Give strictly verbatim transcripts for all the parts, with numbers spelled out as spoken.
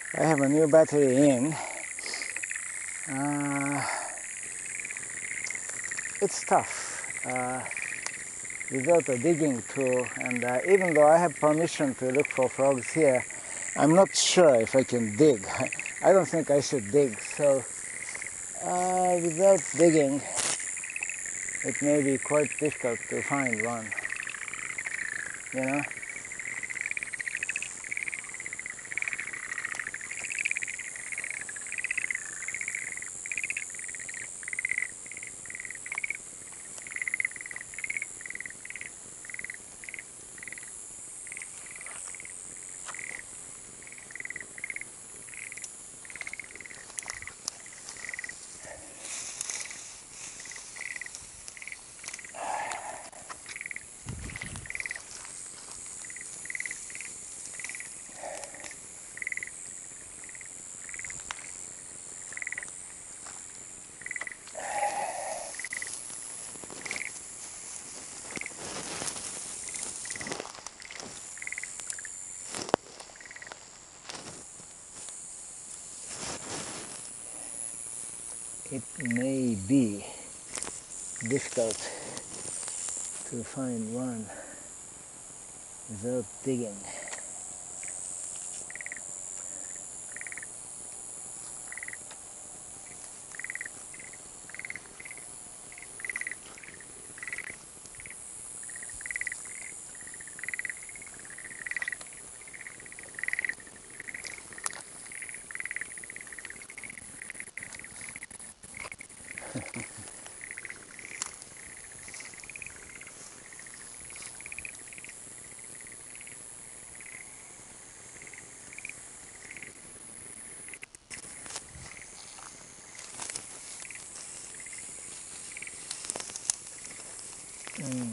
I have a new battery in. Uh, it's tough uh, without a digging tool, and uh, even though I have permission to look for frogs here, I'm not sure if I can dig. I don't think I should dig, so uh, without digging it may be quite difficult to find one, you know. It may be difficult to find one without digging. Mm.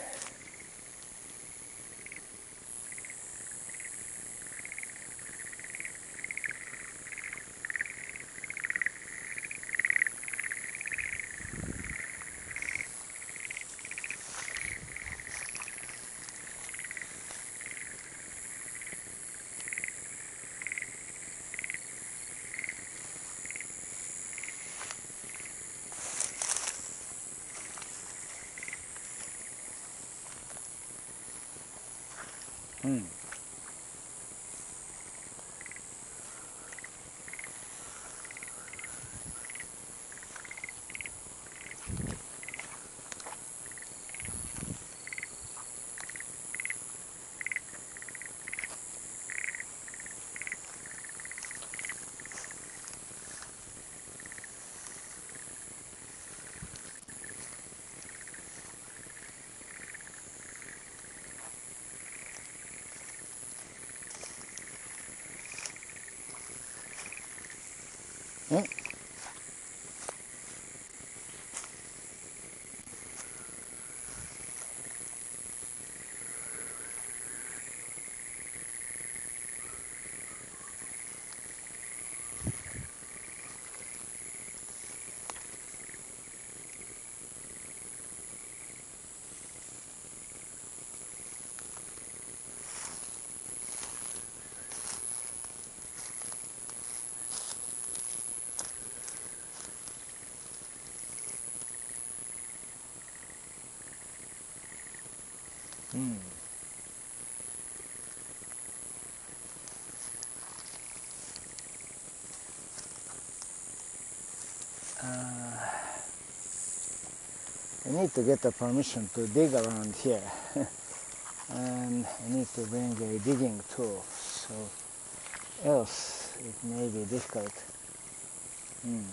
Mm. Mm. Mm. Uh, I need to get the permission to dig around here and I need to bring a digging tool, so else it may be difficult. Mm.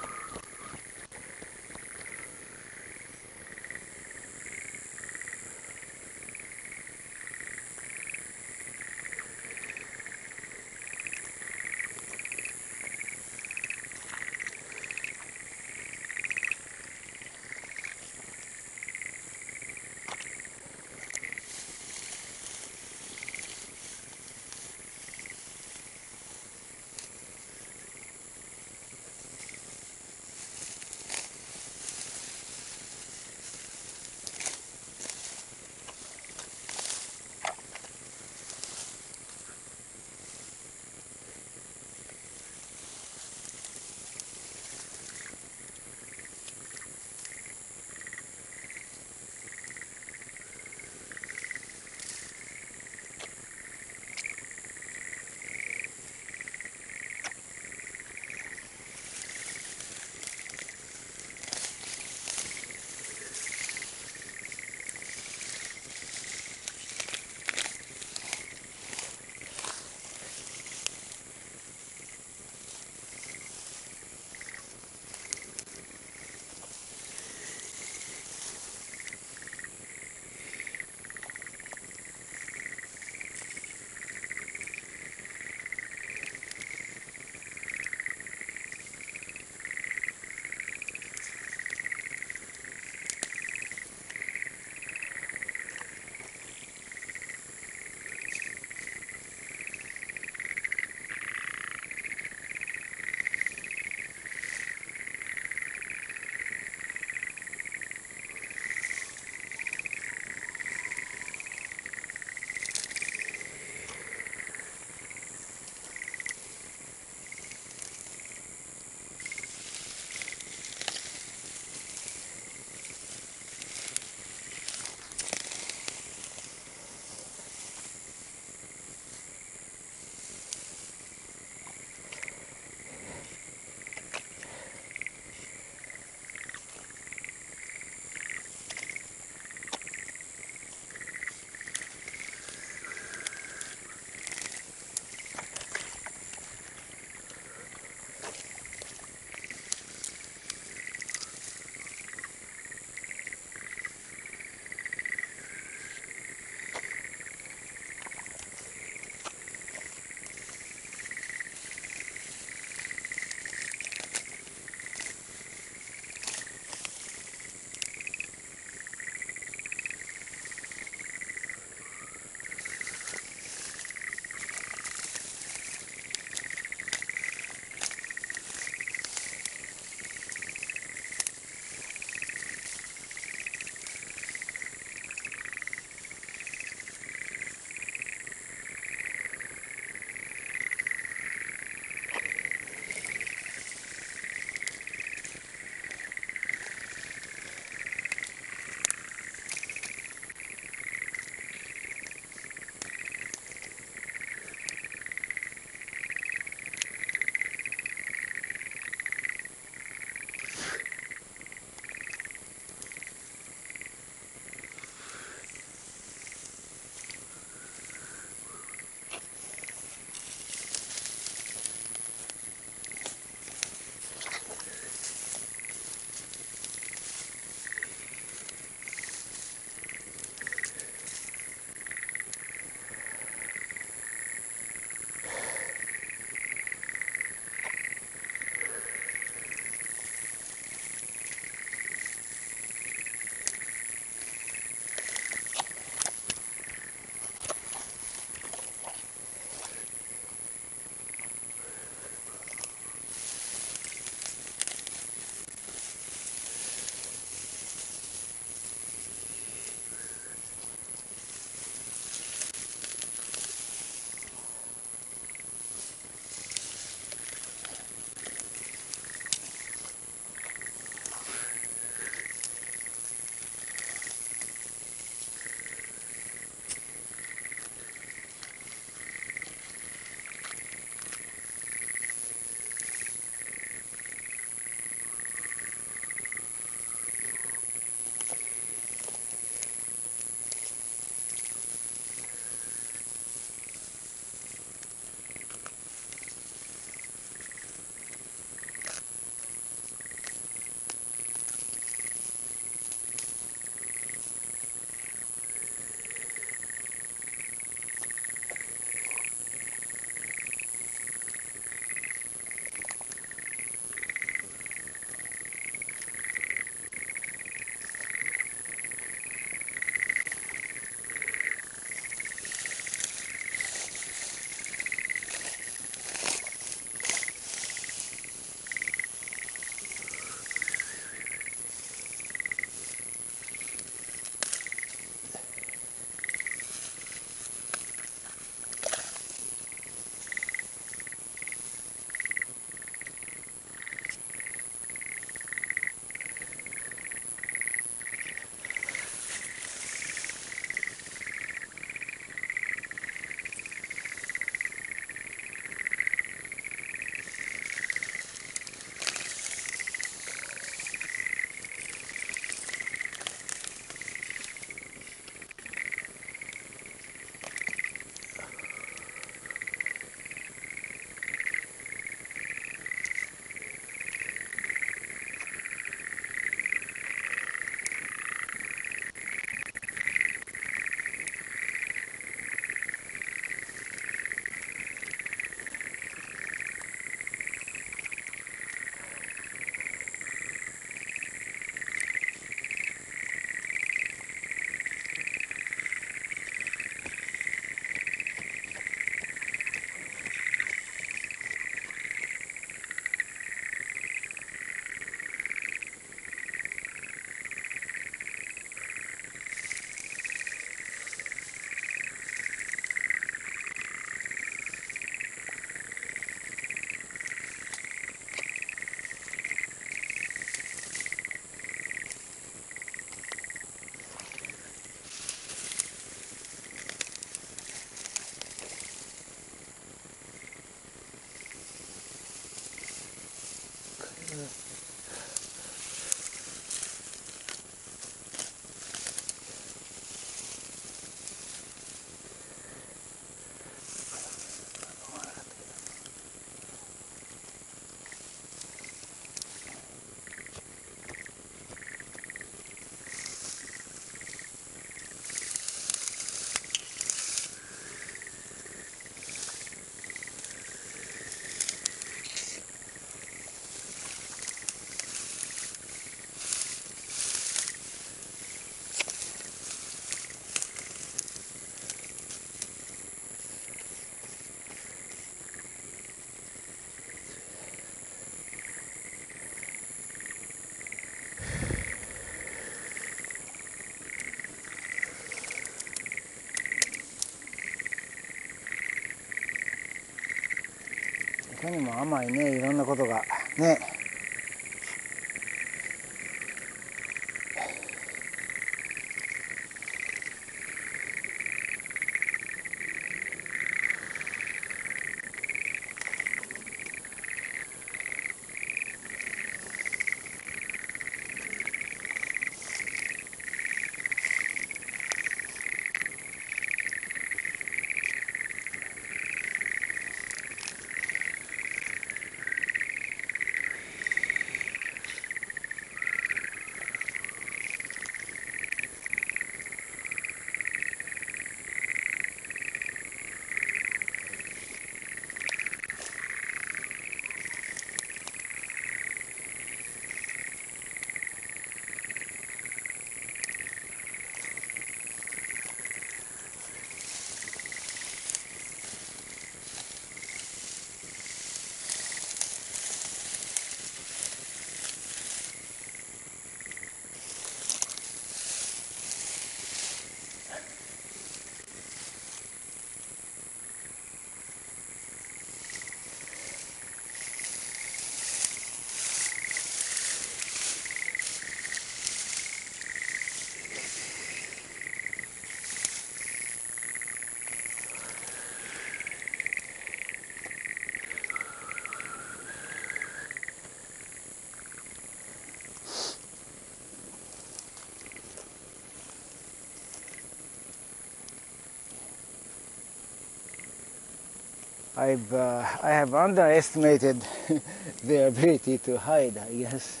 いかにも甘いね、いろんなことがね。I've uh, I have underestimated their ability to hide, I guess.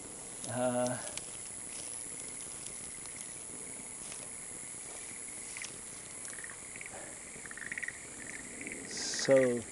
Uh, so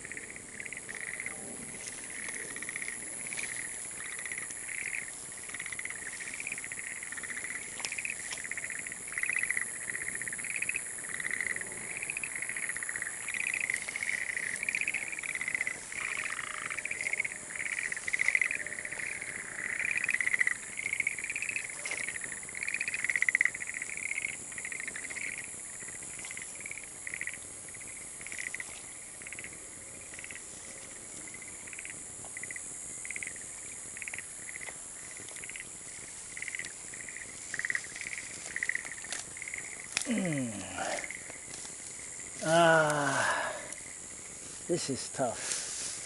ah, this is tough.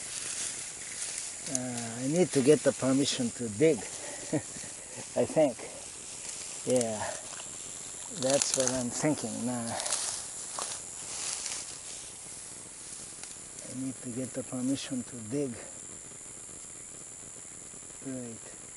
Uh, I need to get the permission to dig. I think. Yeah, that's what I'm thinking now. I need to get the permission to dig. Right.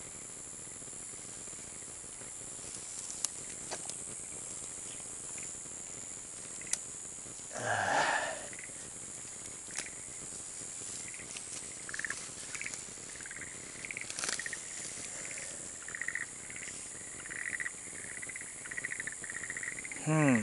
Hmm.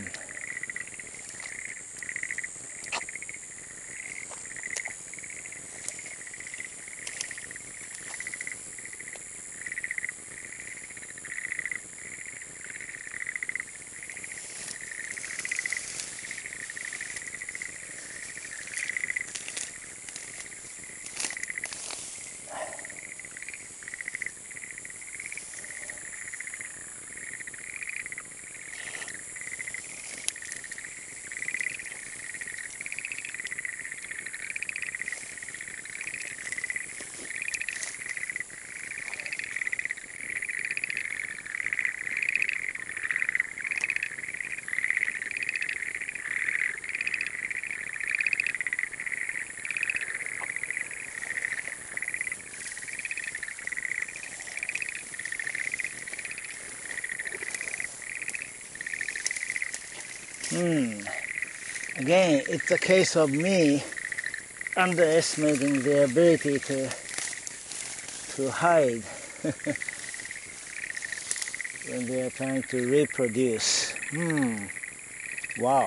Hmm. Again, it's a case of me underestimating their ability to to hide when they are trying to reproduce. Hmm. Wow.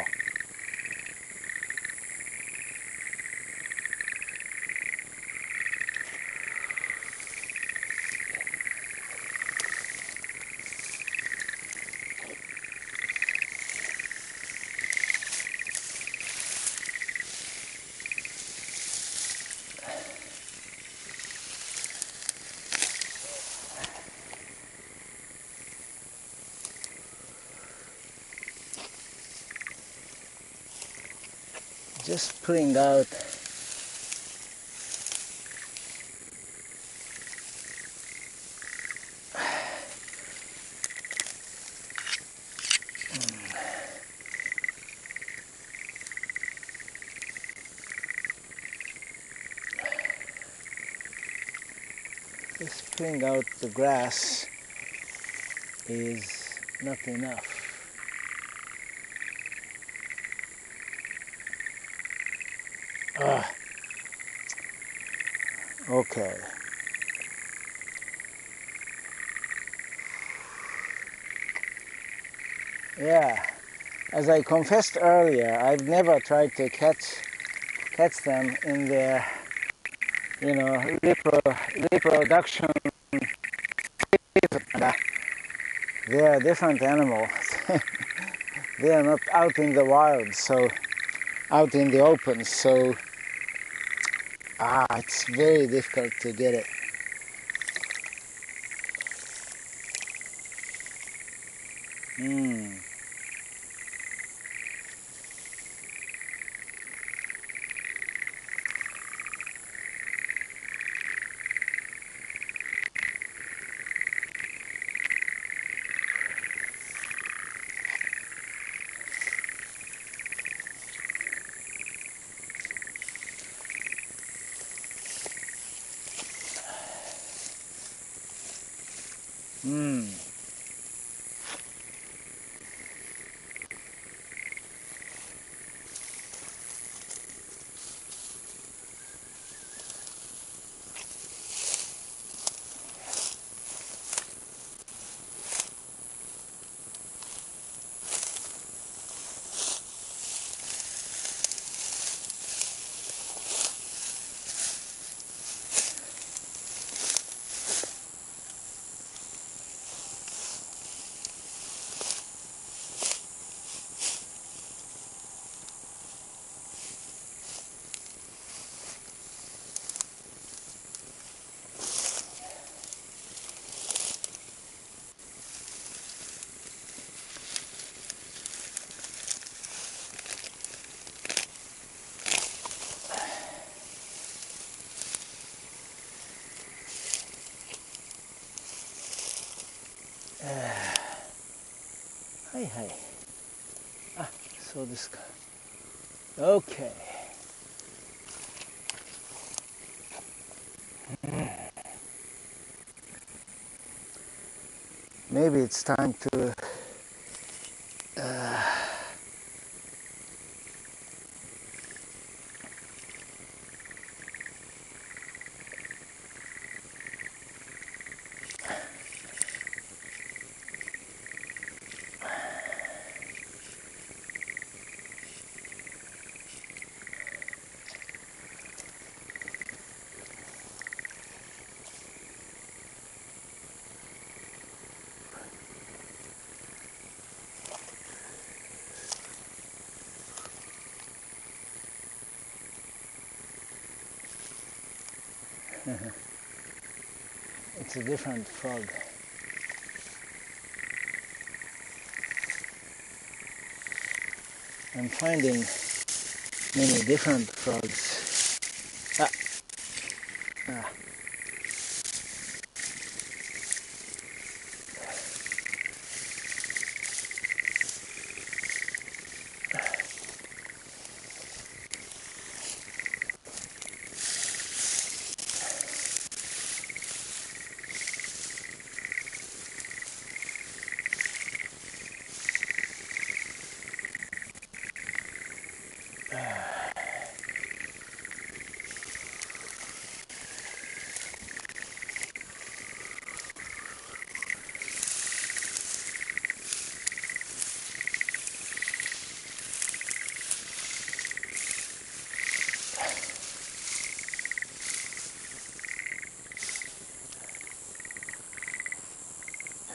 Just pulling out just pulling out the grass is not enough. Ah. Okay. Yeah, as I confessed earlier, I've never tried to catch catch them in their, you know, repro reproduction. They are different animals. They are not out in the wild, so out in the open. So ah, it's very difficult to get it. Hmm. Hmm. Hi, hi. Ah, so this guy. Okay. Maybe it's time to uh, it's a different frog. I'm finding many different frogs. Ah. Ah.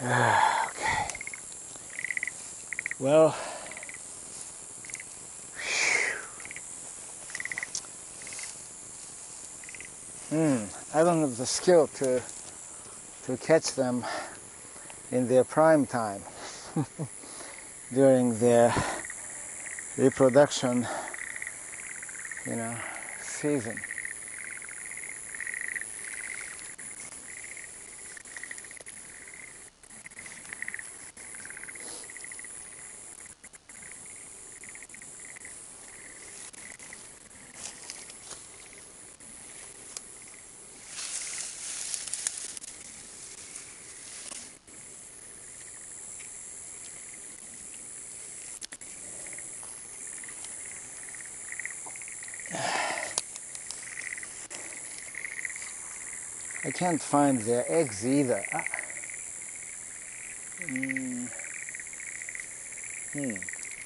Okay. Well, hmm, I don't have the skill to to catch them in their prime time during their reproduction, you know, season. I can't find their eggs either. Ah. Mm. Hmm.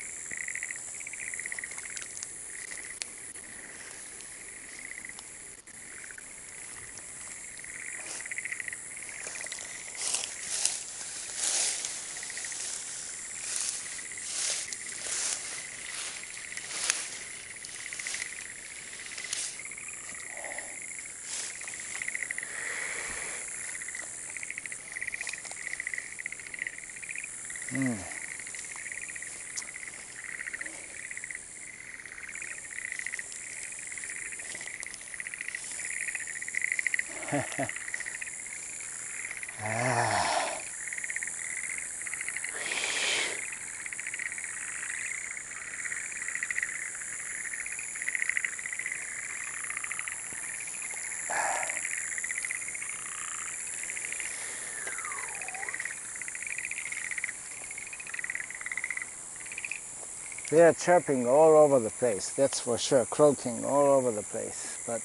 Mm. Ah. They are chirping all over the place, that's for sure, croaking all over the place. But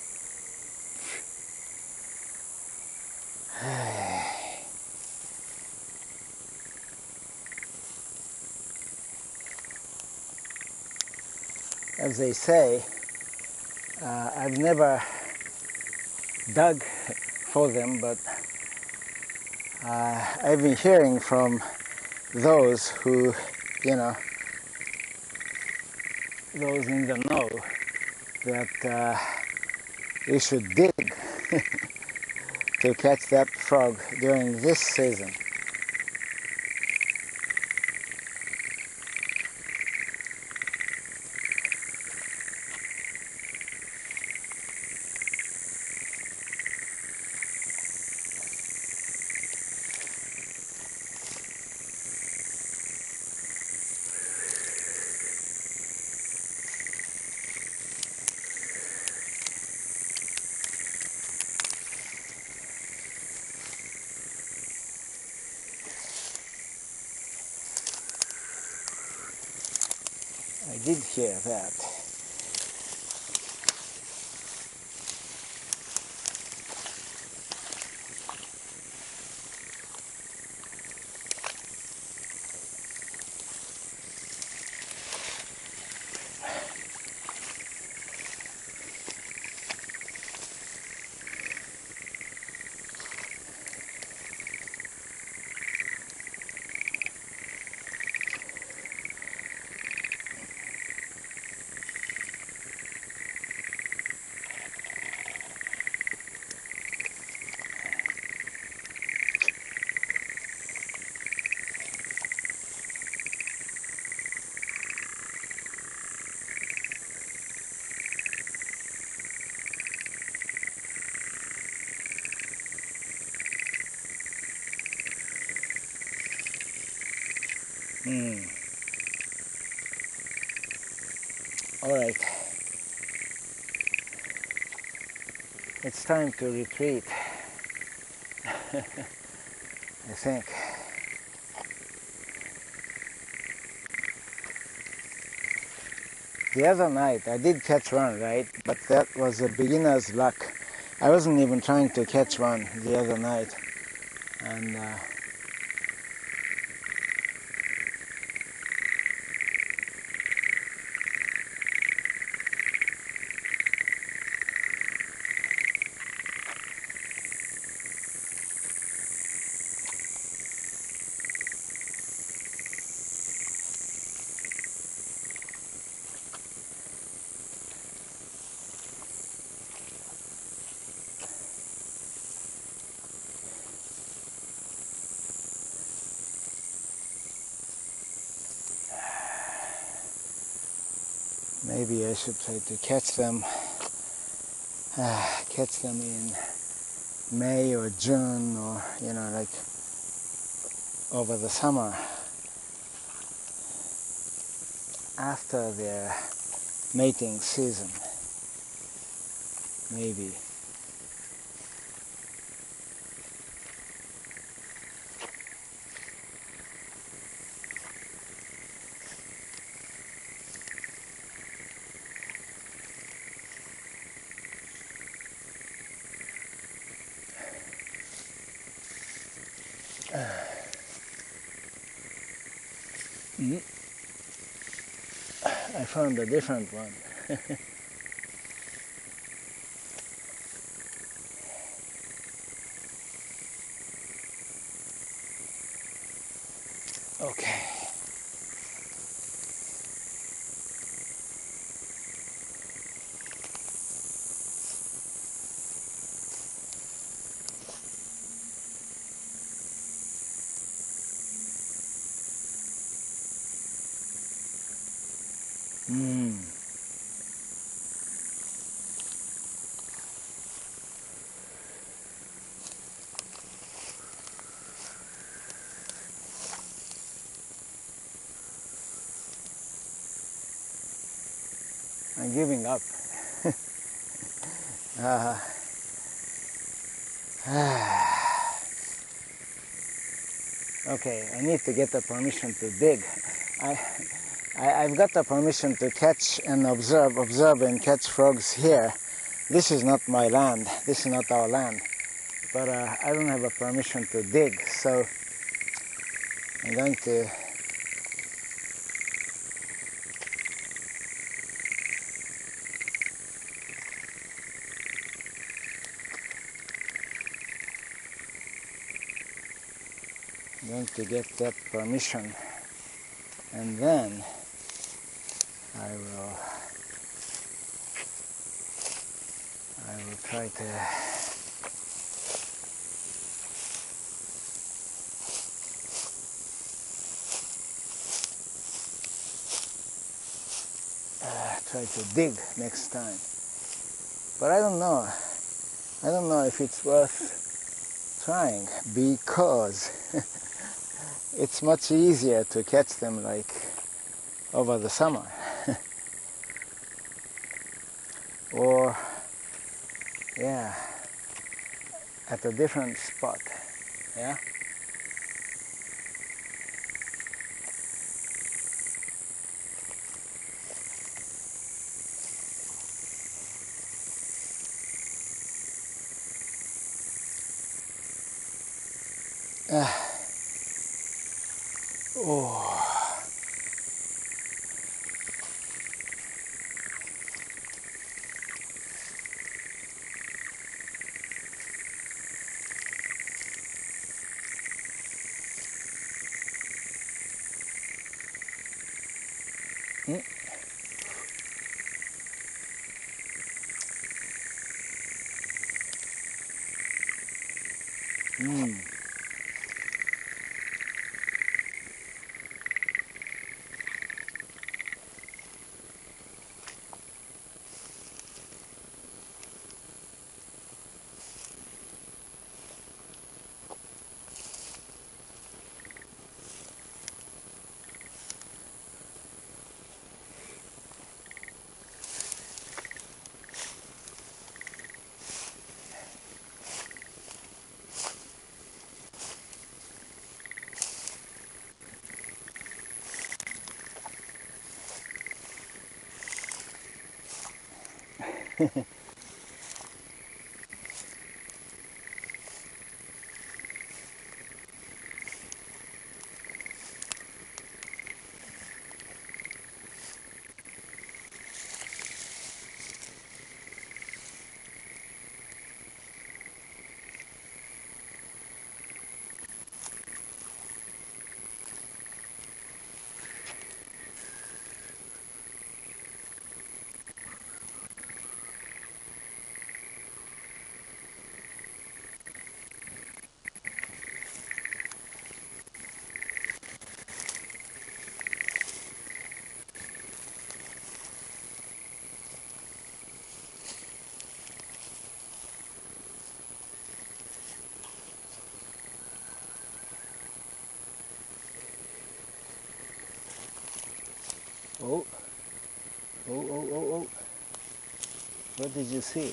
as they say, uh, I've never dug for them, but uh, I've been hearing from those who, you know, those in the know, that uh, we should dig to catch that frog during this season. I did hear that. Hmm. All right. It's time to retreat, I think. The other night I did catch one, right? But that was a beginner's luck. I wasn't even trying to catch one the other night. And uh, maybe I should try to catch them, uh, catch them in May or June, or you know, like over the summer, after their mating season, maybe. Mm. I found a different one. Okay. Mm. I'm giving up. uh, okay, I need to get the permission to dig. I, I, I've got the permission to catch and observe, observe and catch frogs here. This is not my land. This is not our land. But uh, I don't have a permission to dig, so I'm going to I'm going to get that permission, and then I will I will try to uh, try to dig next time. But I don't know. I don't know if it's worth trying, because it's much easier to catch them like over the summer or yeah, at a different spot. Yeah. Uh, oh. Mm. Mm. Oh, oh, oh, oh, oh. What did you see?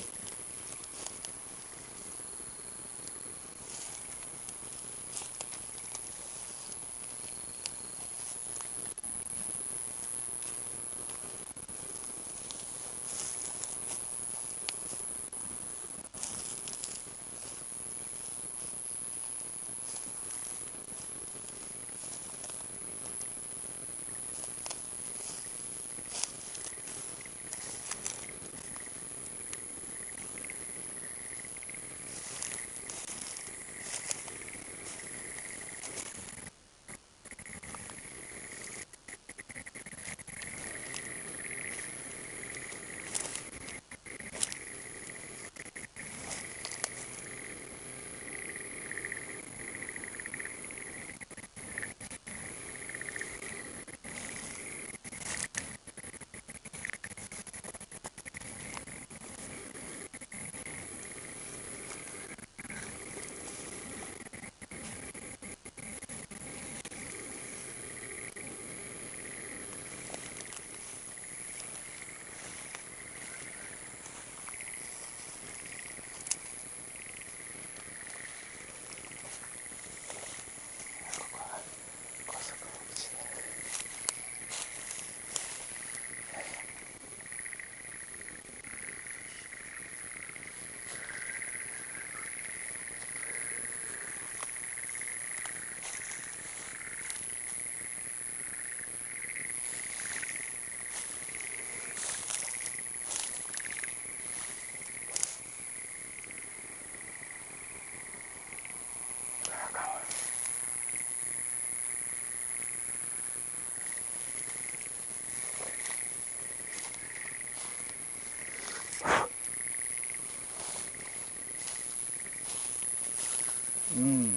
Mm.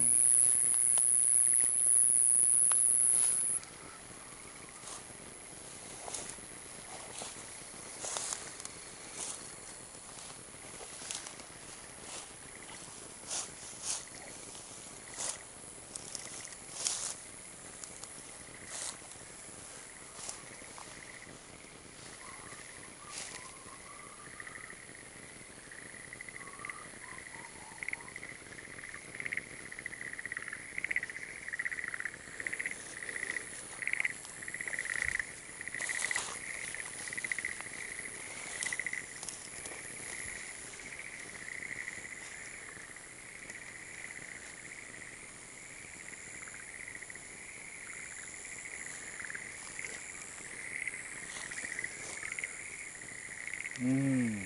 Mm.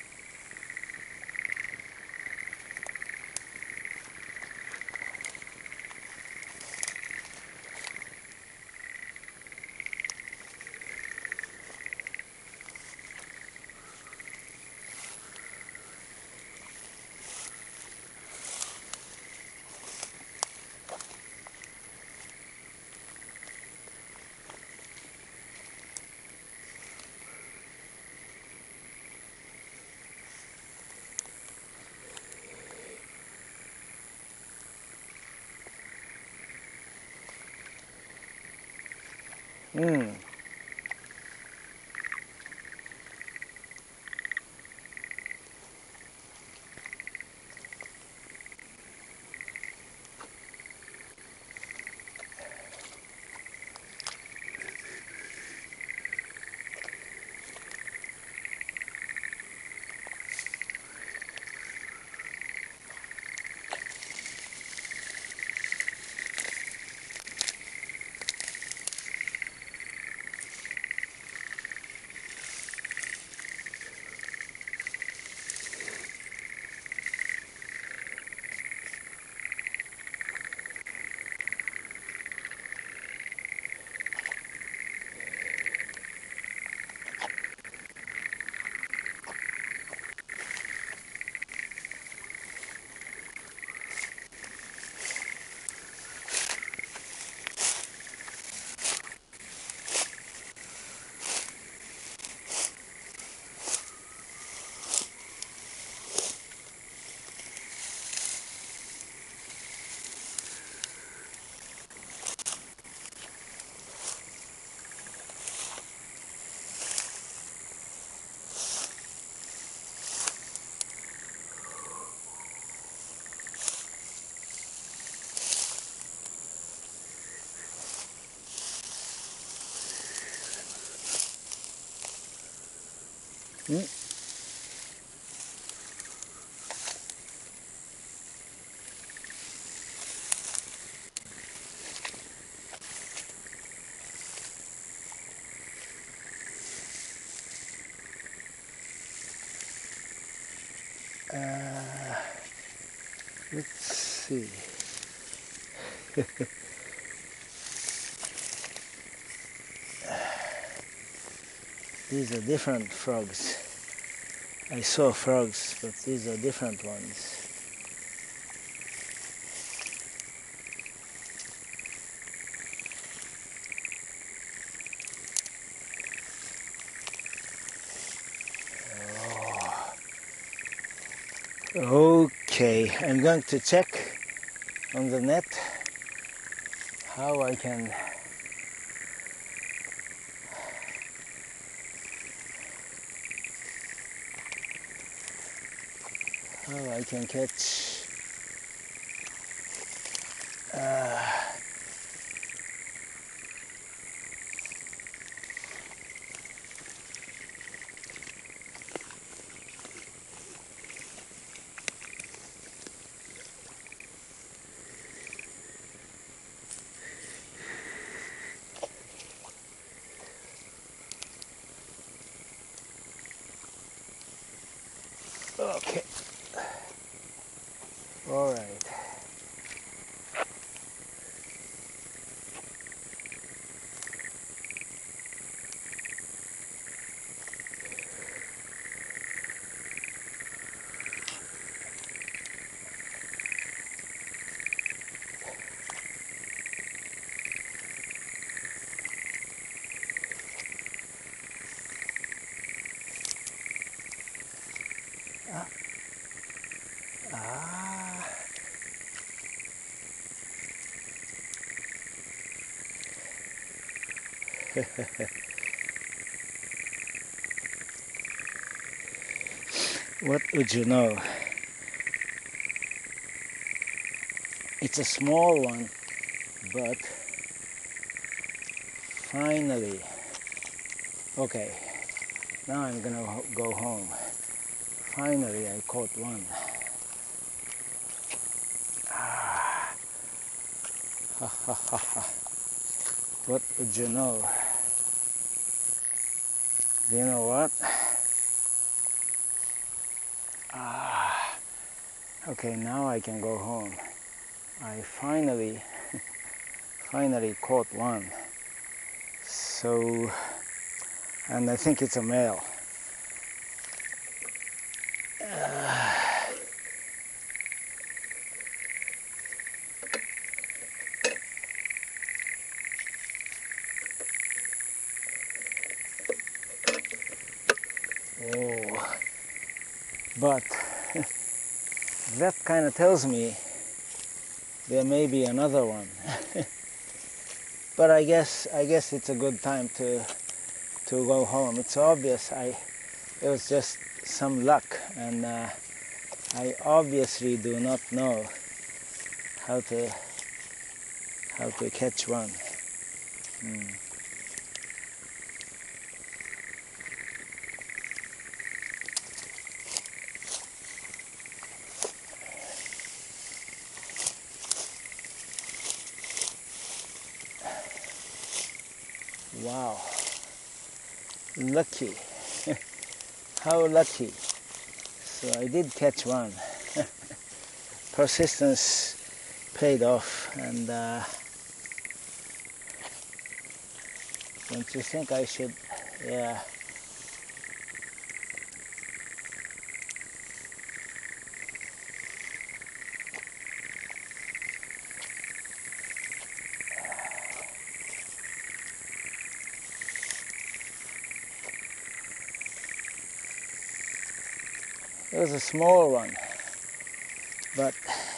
Mm. Hmm? Uh, let's see. These are different frogs. I saw frogs, but these are different ones. Oh. Okay, I'm going to check on the net how I can how I can catch uh, okay, all right. Ah. What would you know? It's a small one, but finally, okay, now I'm gonna ho go home. Finally, I caught one. Ah. Ha ha ha ha. What would you know? Do you know what? Ah. Okay, now I can go home. I finally, finally caught one. So, and I think it's a male. Uh, oh, but that kind of tells me there may be another one. But I guess I guess it's a good time to to go home. It's obvious I it was just some luck, and uh, I obviously do not know how to how to catch one. Mm. Wow, lucky. How lucky. So I did catch one. Persistence paid off, and uh, don't you think I should, yeah. It was a small one, but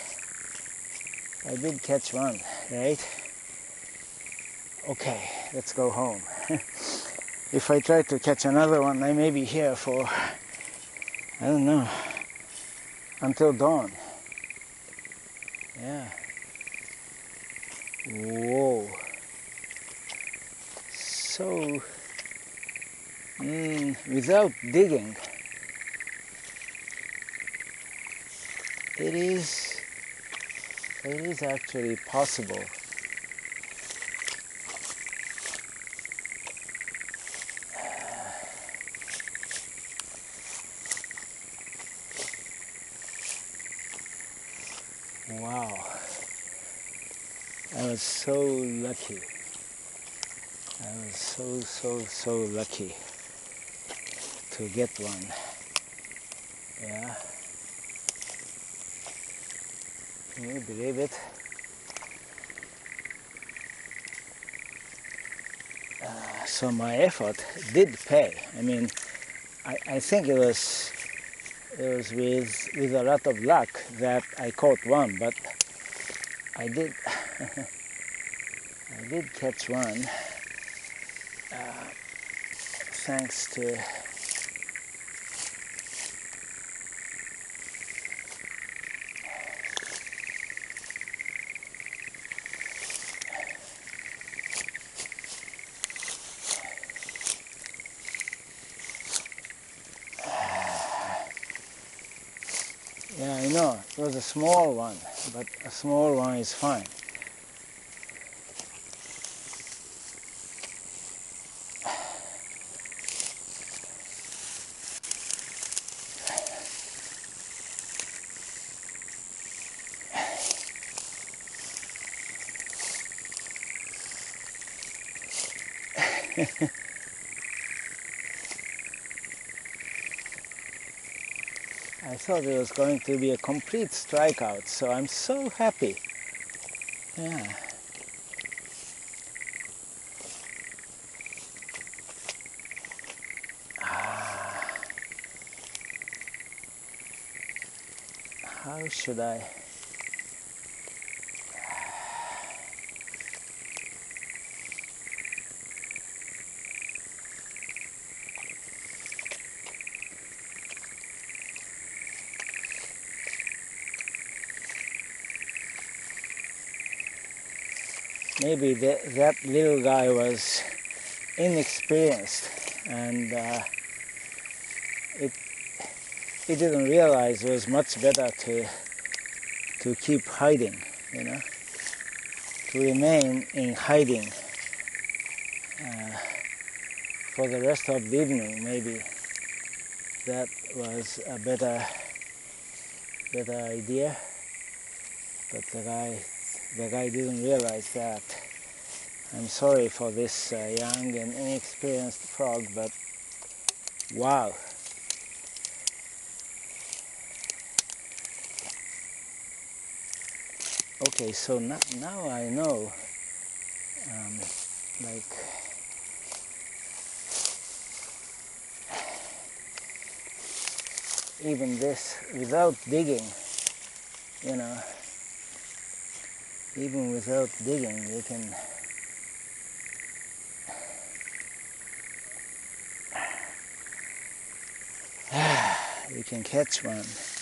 I did catch one, right? Okay, let's go home. If I try to catch another one, I may be here for, I don't know, until dawn. Yeah. Whoa. So, Mm, without digging, it is, it is actually possible. Wow, I was so lucky. I was so, so, so lucky to get one. Yeah. Can you believe it? Uh, so my effort did pay. I mean, I, I think it was it was with with a lot of luck that I caught one, but I did I did catch one uh, thanks to yeah, I know it was a small one, but a small one is fine. I thought it was going to be a complete strikeout, so I'm so happy. Yeah. Ah, how should I? Maybe the, that little guy was inexperienced, and uh, it he didn't realize it was much better to to keep hiding, you know, to remain in hiding uh, for the rest of the evening. Maybe that was a better better idea, but the guy the guy didn't realize that. I'm sorry for this uh, young and inexperienced frog, but wow. Okay, so now, now I know, um, like, even this, without digging, you know, even without digging, you can, you can catch one.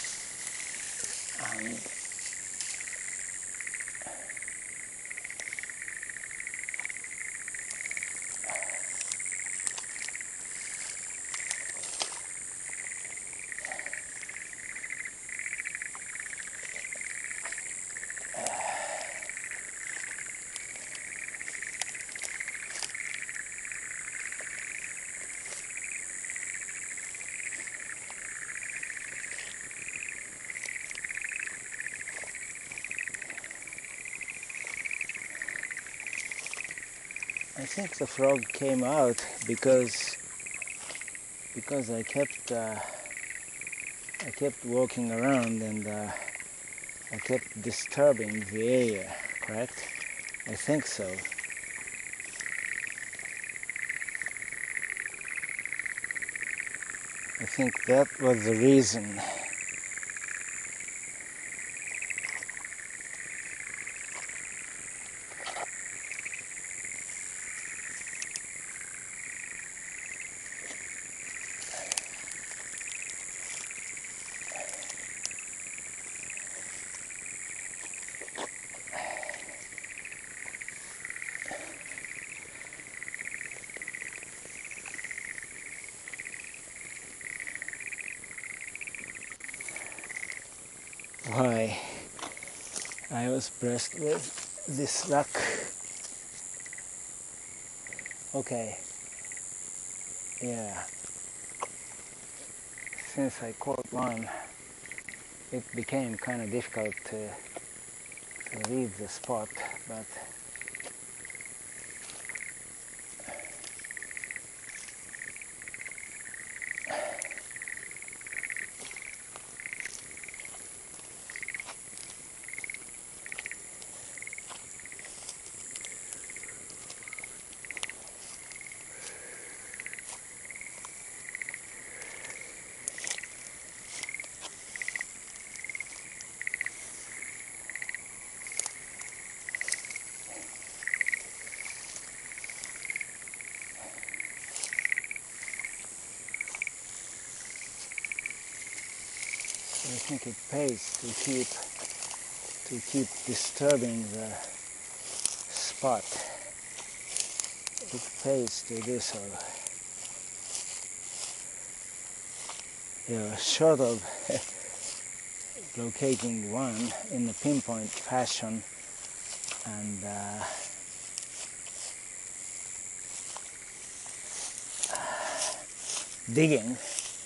And I think the frog came out because because I kept uh, I kept walking around, and uh, I kept disturbing the area, correct? I think so. I think that was the reason. why I was blessed with this luck. Okay, yeah, since I caught one, it became kind of difficult to, to leave the spot, but I think it pays to keep to keep disturbing the spot. It pays to do so. Yeah, short of locating one in a pinpoint fashion and uh, digging,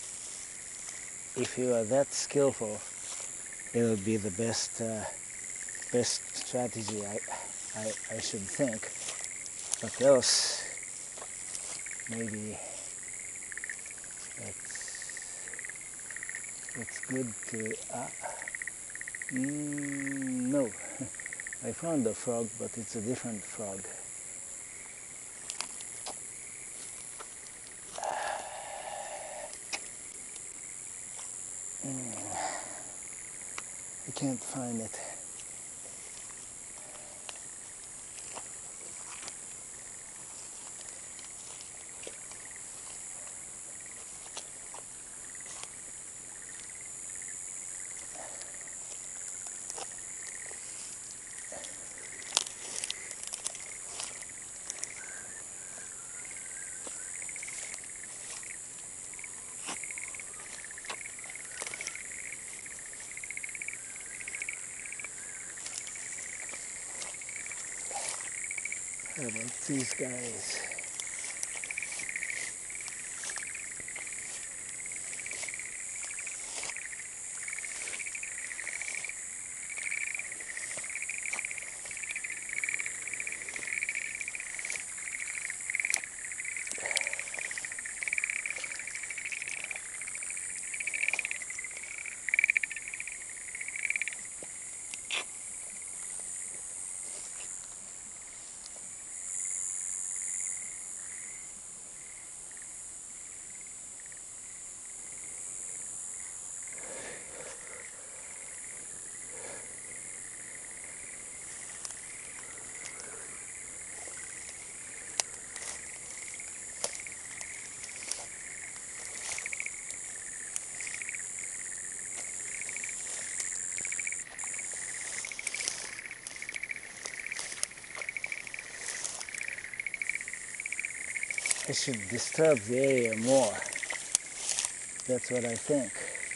if you are that skillful, it would be the best uh, best strategy, I, I, I should think. But else, maybe it's, it's good to... Uh, mm, no, I found a frog, but it's a different frog. I can't find it. How about these guys? I should disturb the area more. That's what I think.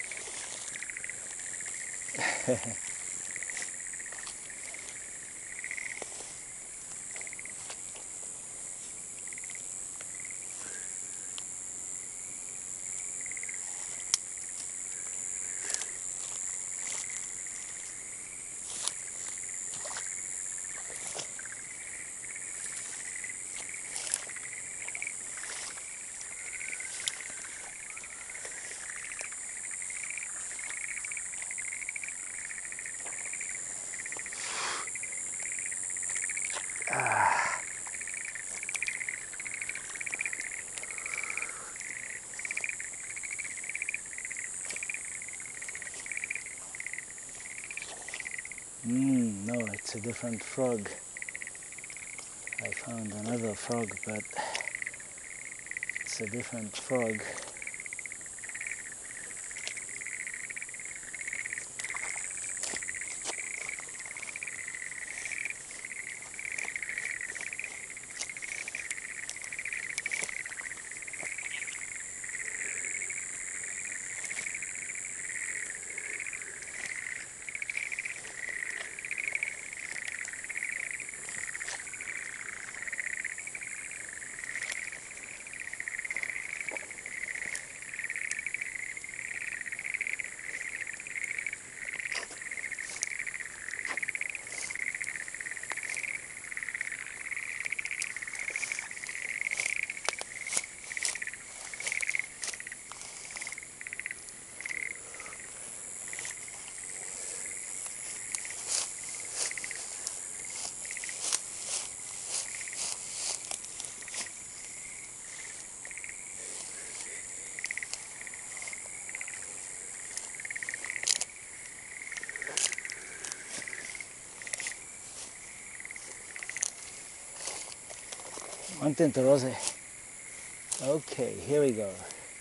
Mm, no, it's a different frog. I found another frog, but it's a different frog. Contento rose. Okay, here we go.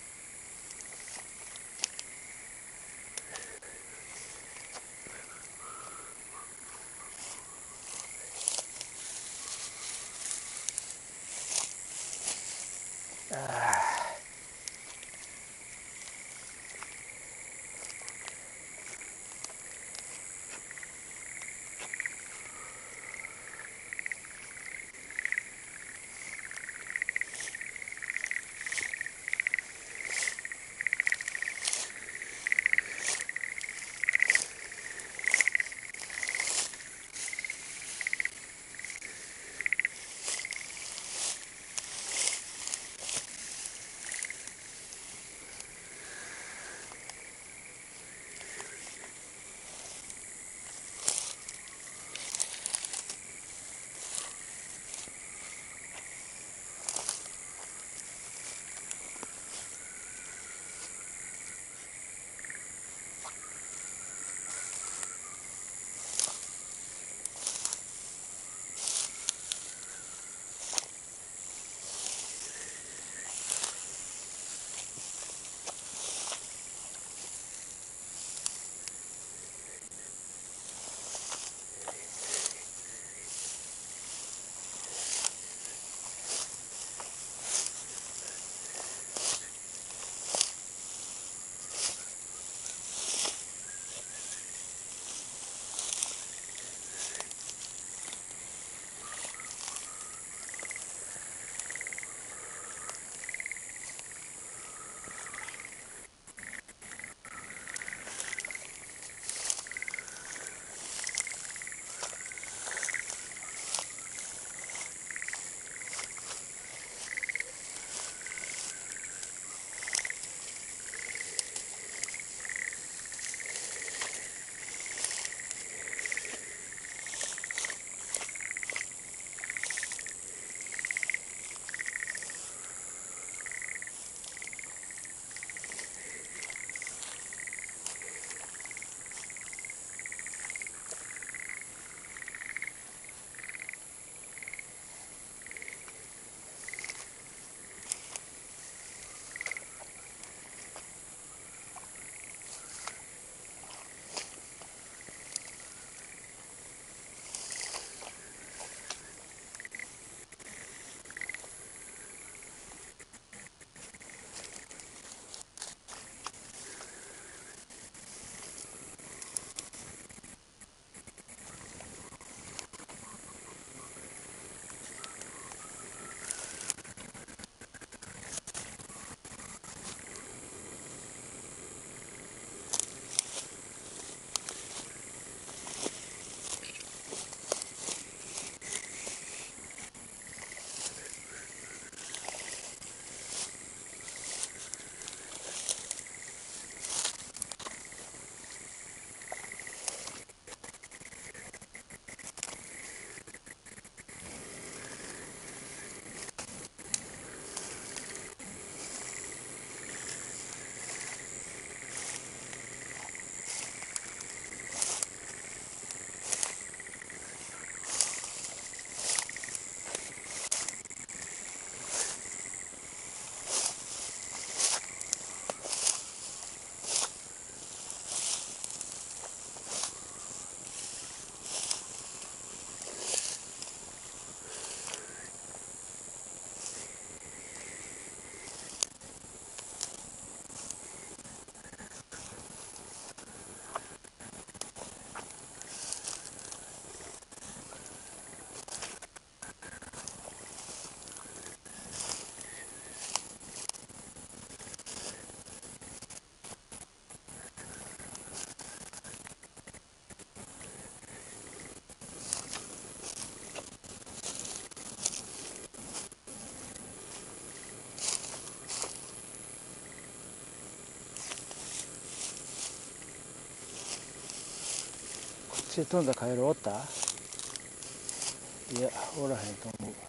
ち飛んだカエルおった？いや、おらへんと思う。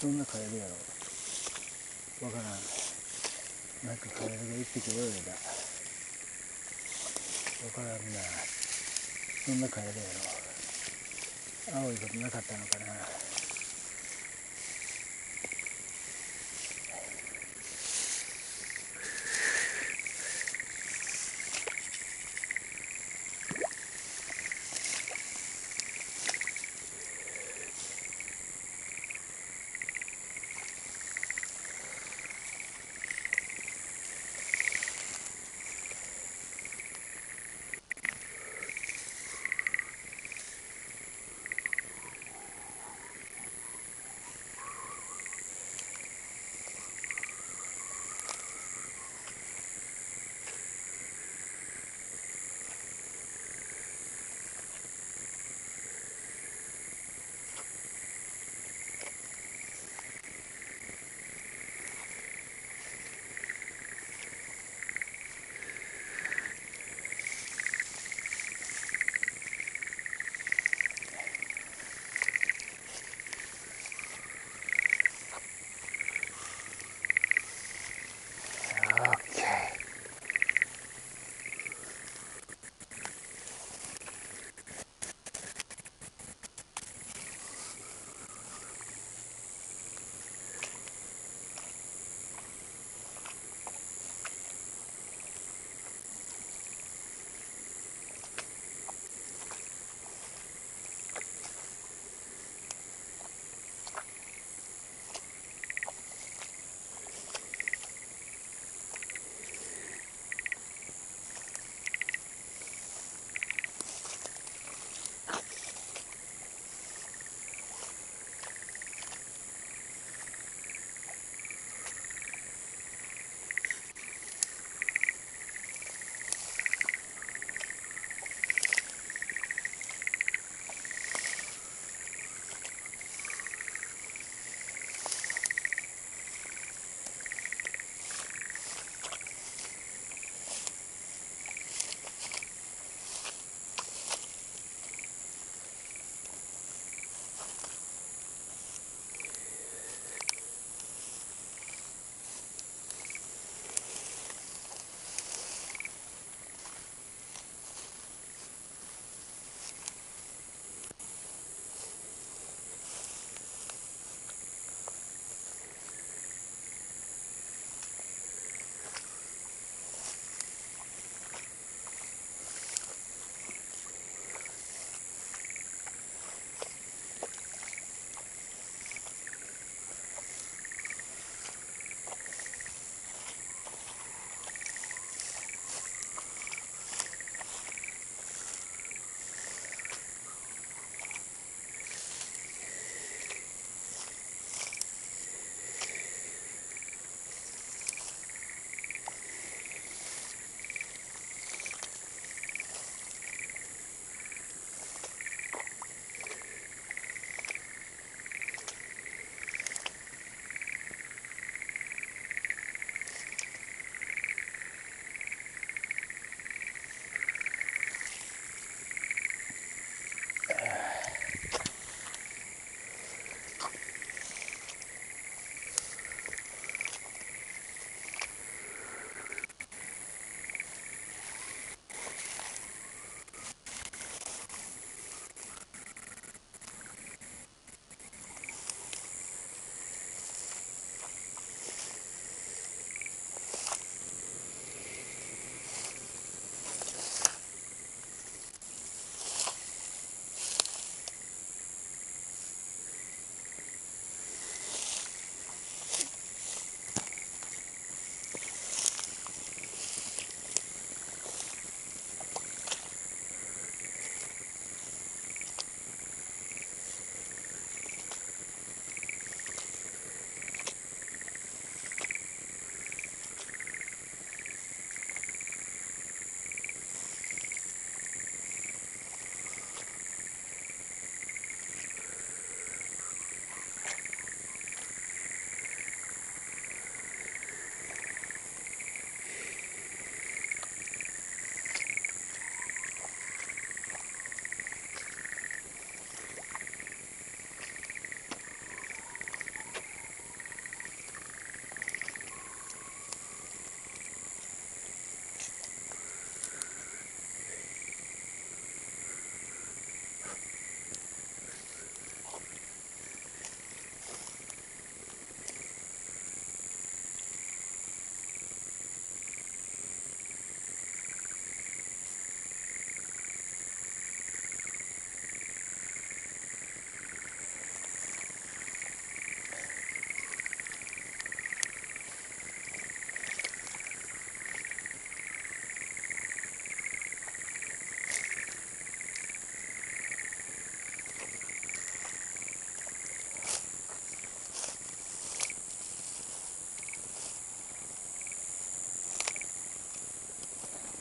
そんなカエルやろ。わからん。なんかカエルが一匹泳いだ。わからんな。そんなカエルやろ。青いことなかったのかな。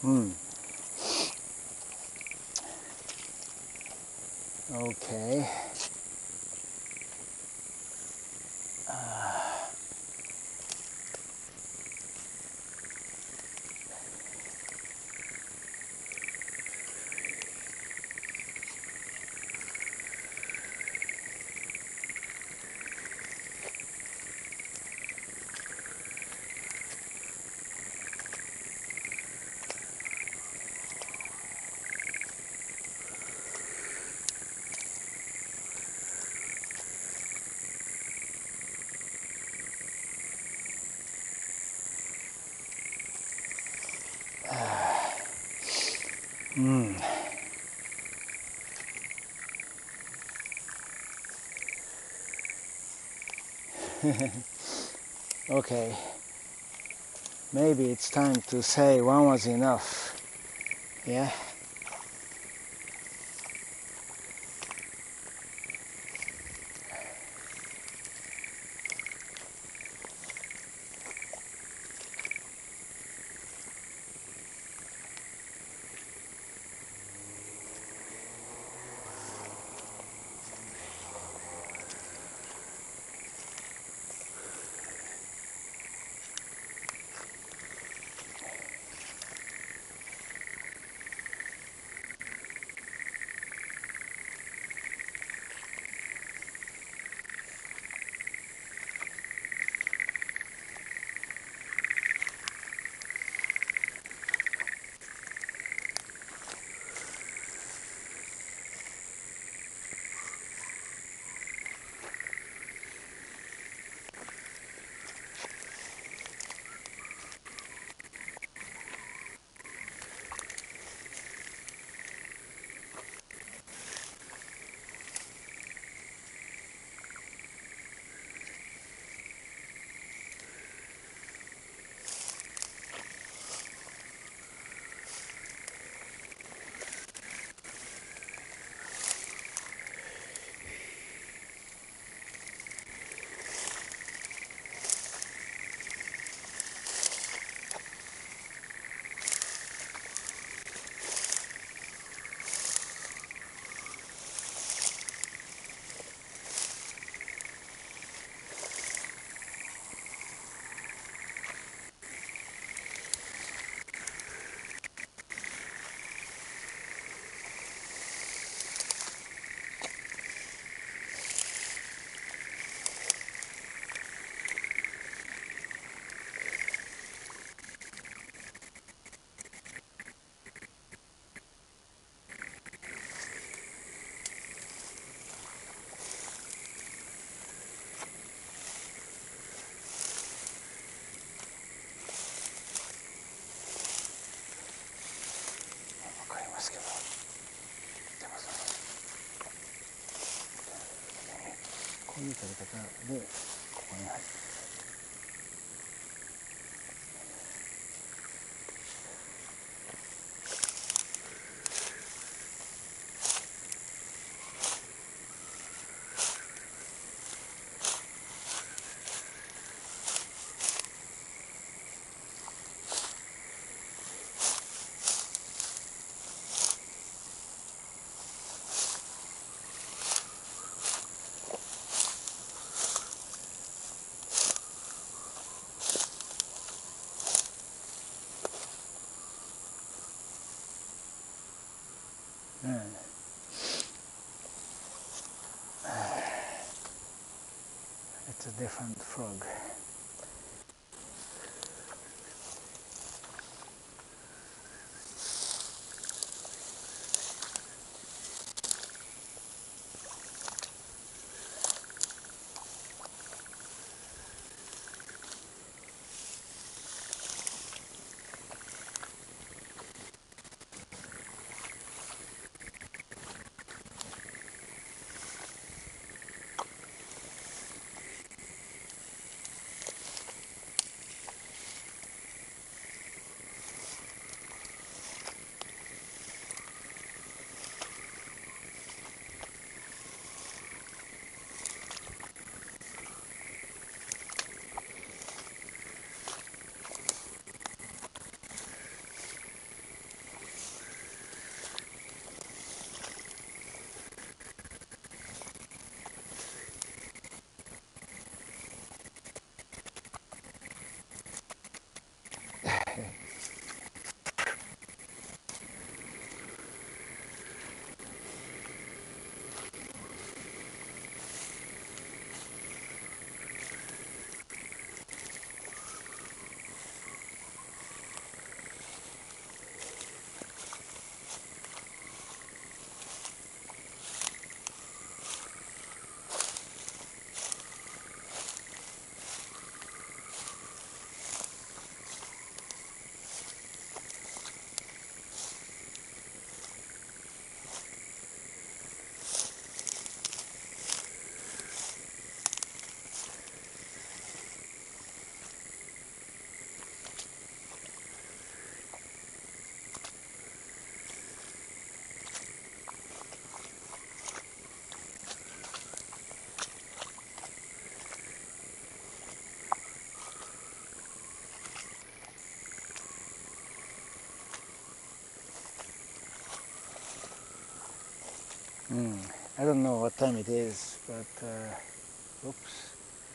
Hmm. Okay. Uh, hmm. Okay. Maybe it's time to say one was enough. Yeah? It's a different frog. Mm, I don't know what time it is, but uh, oops.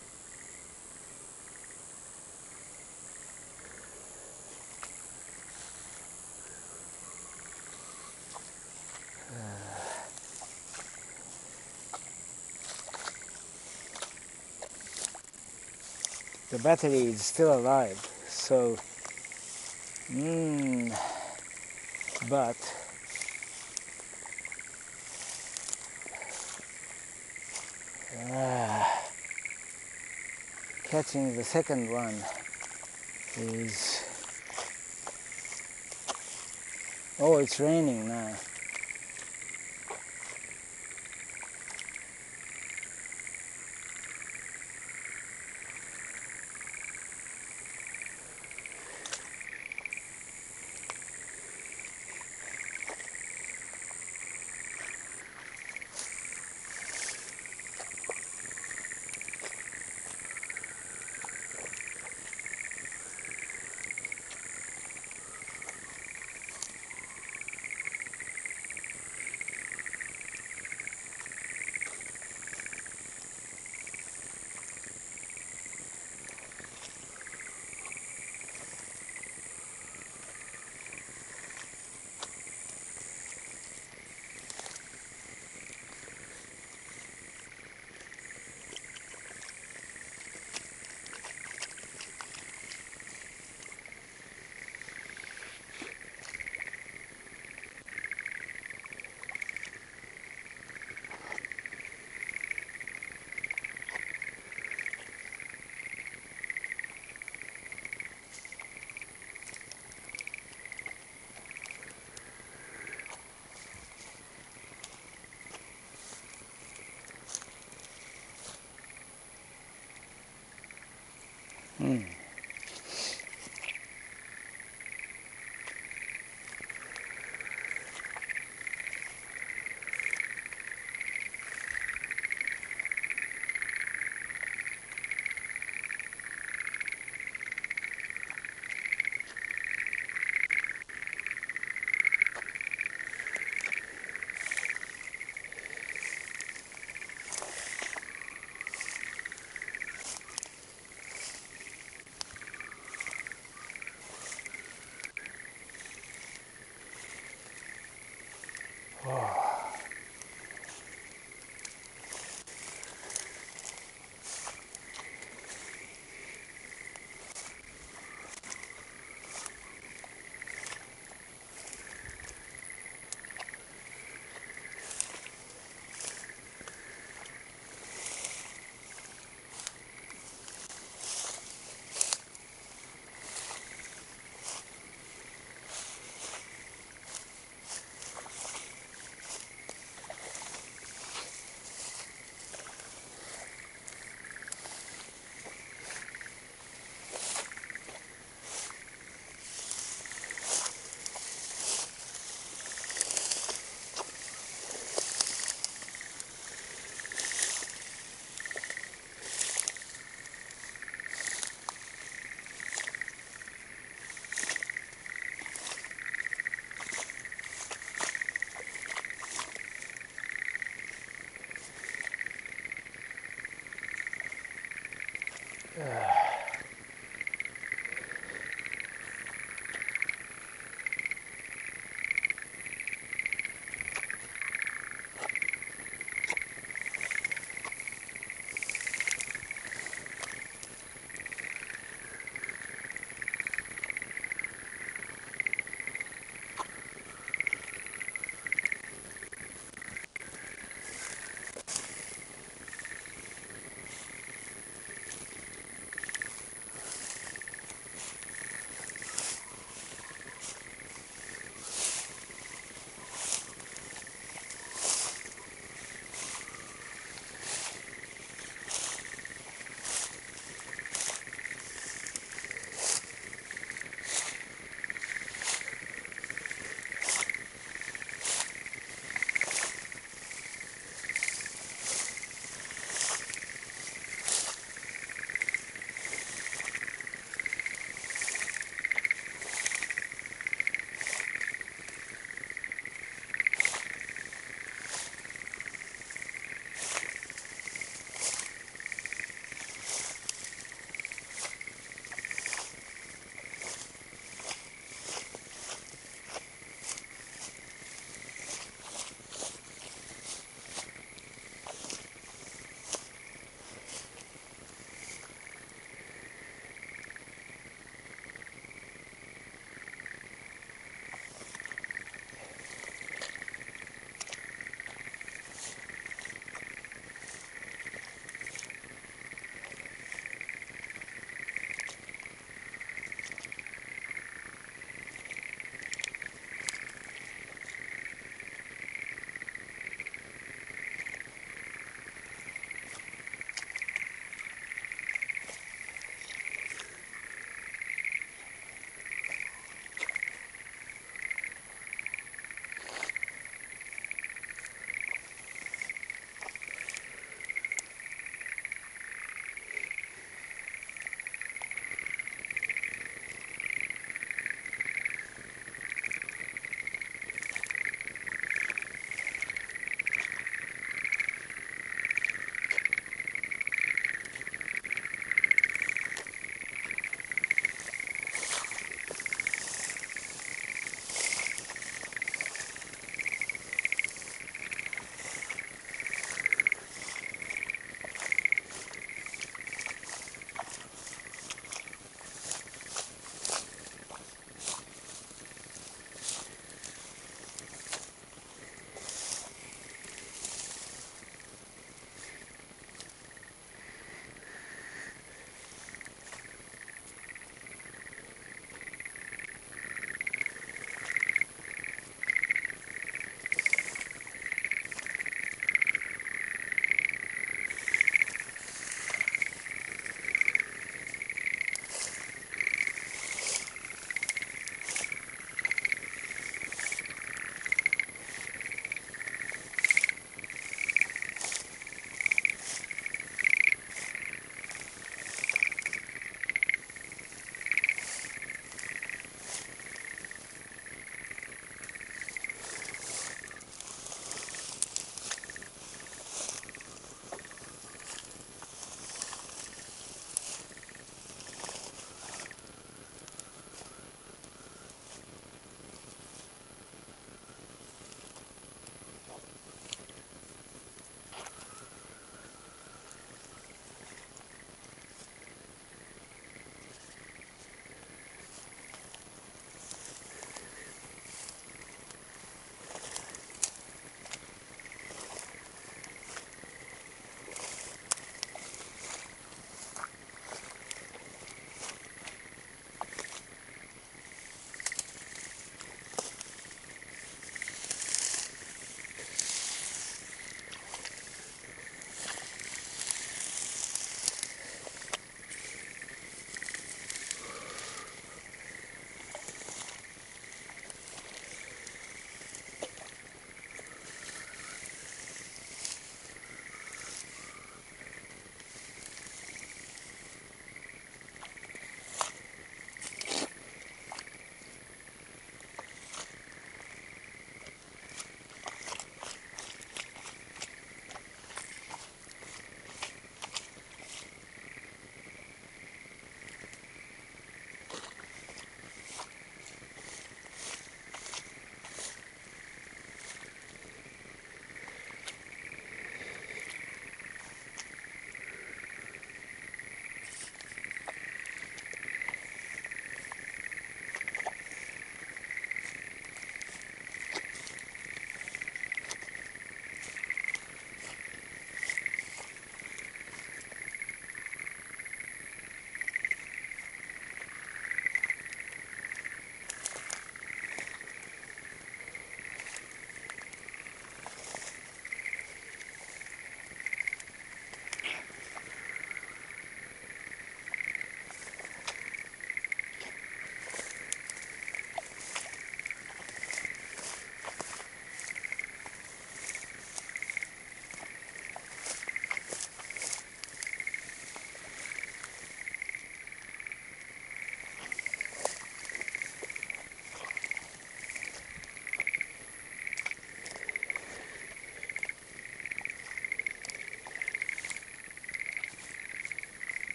The battery is still alive, so mm, but uh, catching the second one is, oh, it's raining now. Mm.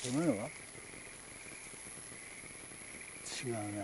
今のは違うな。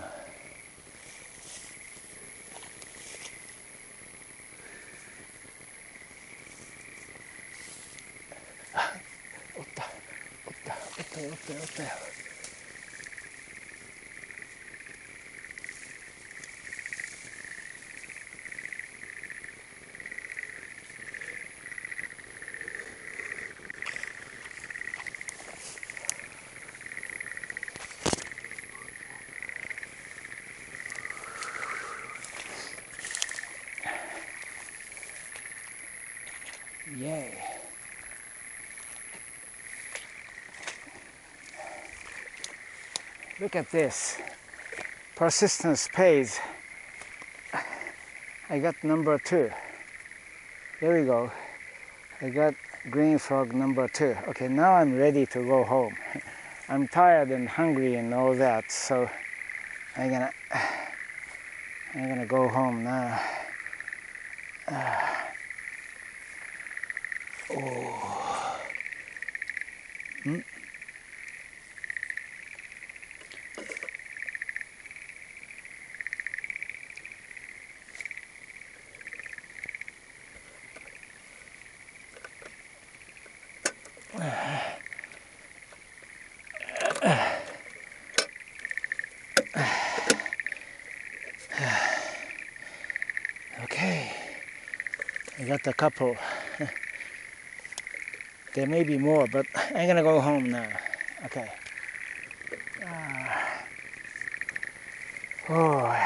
あ、おったおったおったよおったよおったよ。Yay. Look at this. Persistence pays. I got number two. There we go. I got green frog number two. Okay, now I'm ready to go home. I'm tired and hungry and all that, so I'm gonna I'm gonna go home now. Uh, oh. Hmm? Okay, I got a couple. There may be more, but I'm gonna go home now. Okay. Uh, oh,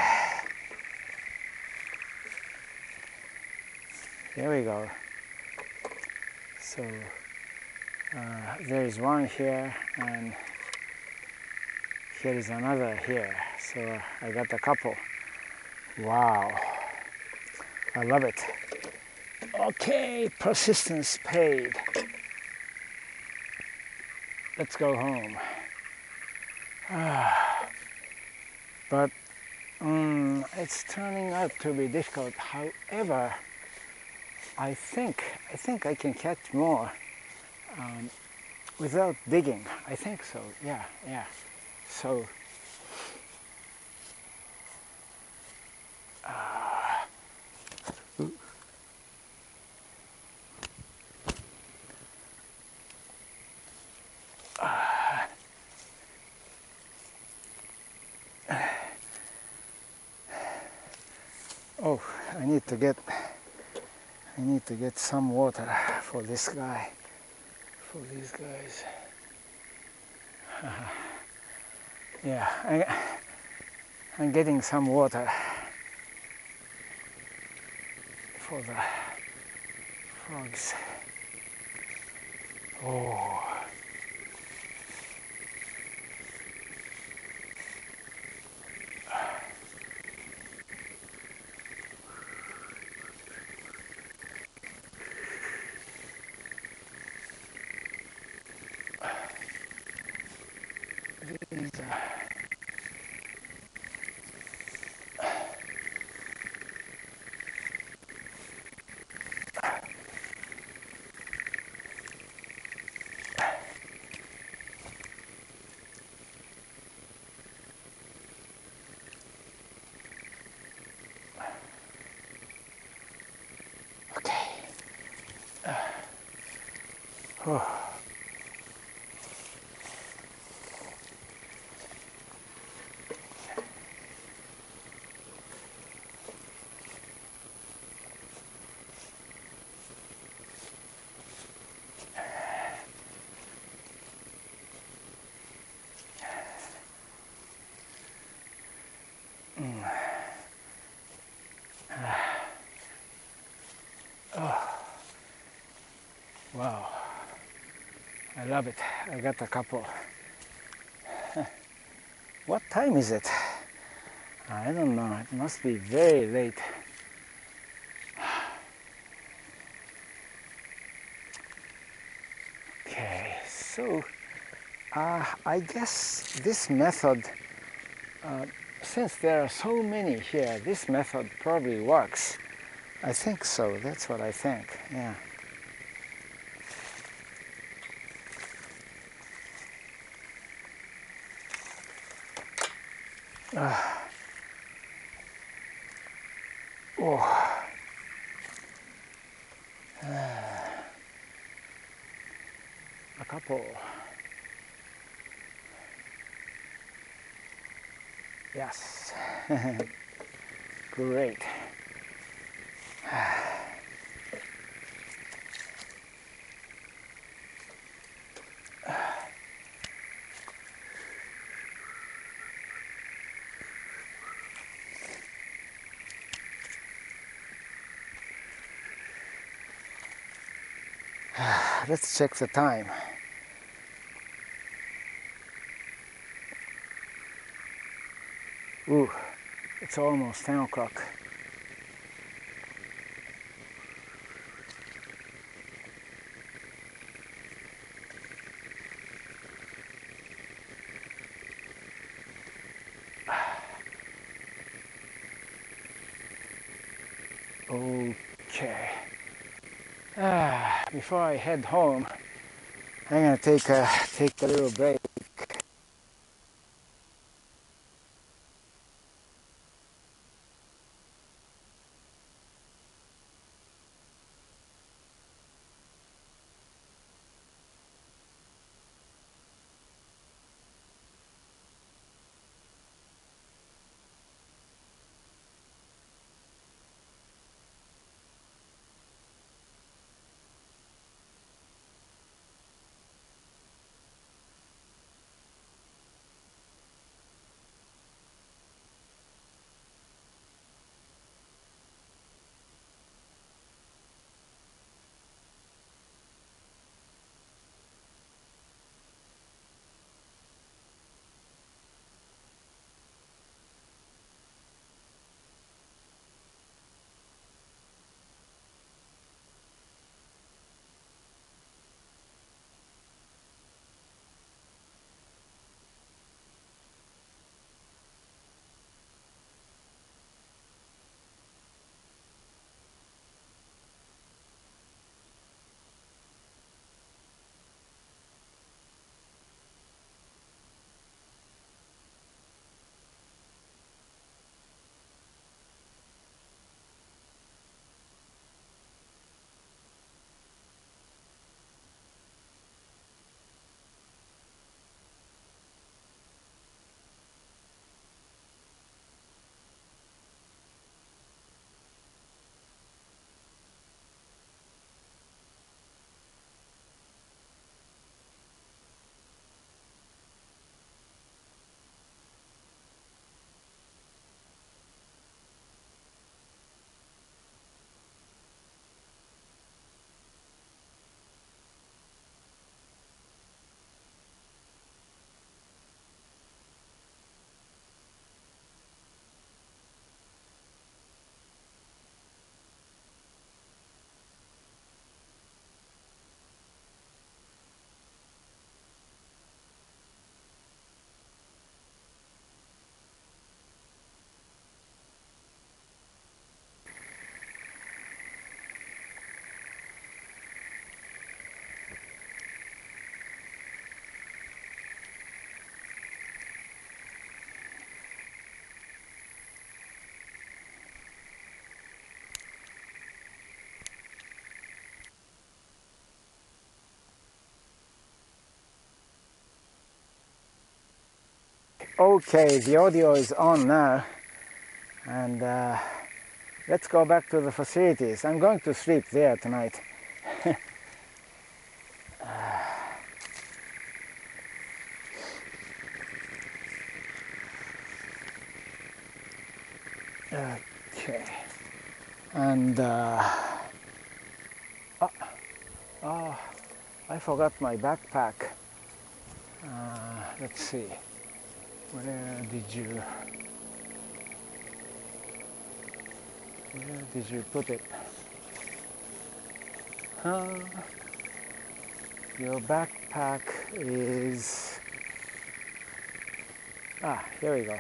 there we go. So uh, there is one here, and here is another here. So I got a couple. Wow, I love it. Okay, persistence paid. Let's go home. Ah, but um, it's turning out to be difficult. However, I think I think I can catch more um, without digging. I think so. Yeah, yeah. So. Uh, uh, oh, I need to get I need to get some water for this guy, for these guys. Uh, yeah, I, I'm getting some water for the frogs. Oh. These are oh. Mm. Oh. Wow, I love it. I got a couple. What time is it? I don't know. It must be very late. Okay, so uh, I guess this method, uh, since there are so many here, this method probably works. I think so. That's what I think. Yeah. Oh. A couple. Yes. Great. Let's check the time. Ooh, it's almost ten o'clock. Okay. Ah, before I head home, I'm gonna take a take a little break. Okay, the audio is on now, and uh, let's go back to the facilities. I'm going to sleep there tonight. Okay, and uh, oh, oh, I forgot my backpack. Uh, let's see, where did you, where did you put it? Huh? Your backpack is, ah, here we go.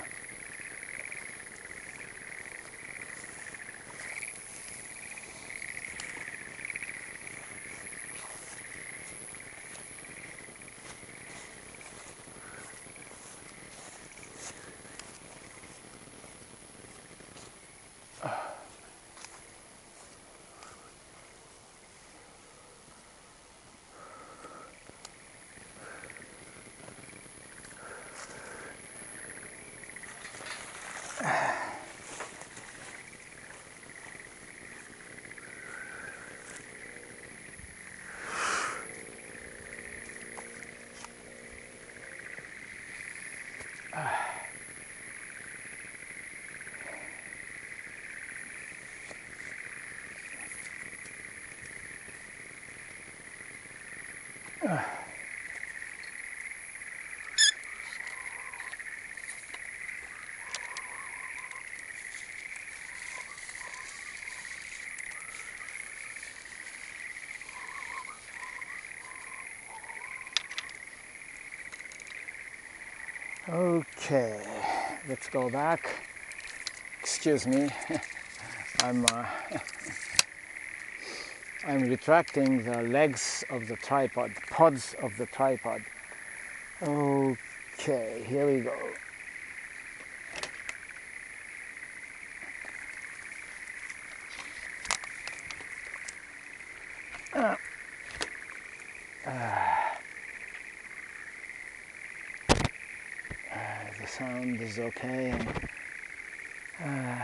Okay, let's go back. Excuse me, I'm uh, I'm retracting the legs of the tripod, pods of the tripod. Okay, here we go. Uh, uh, the sound is okay. And, uh,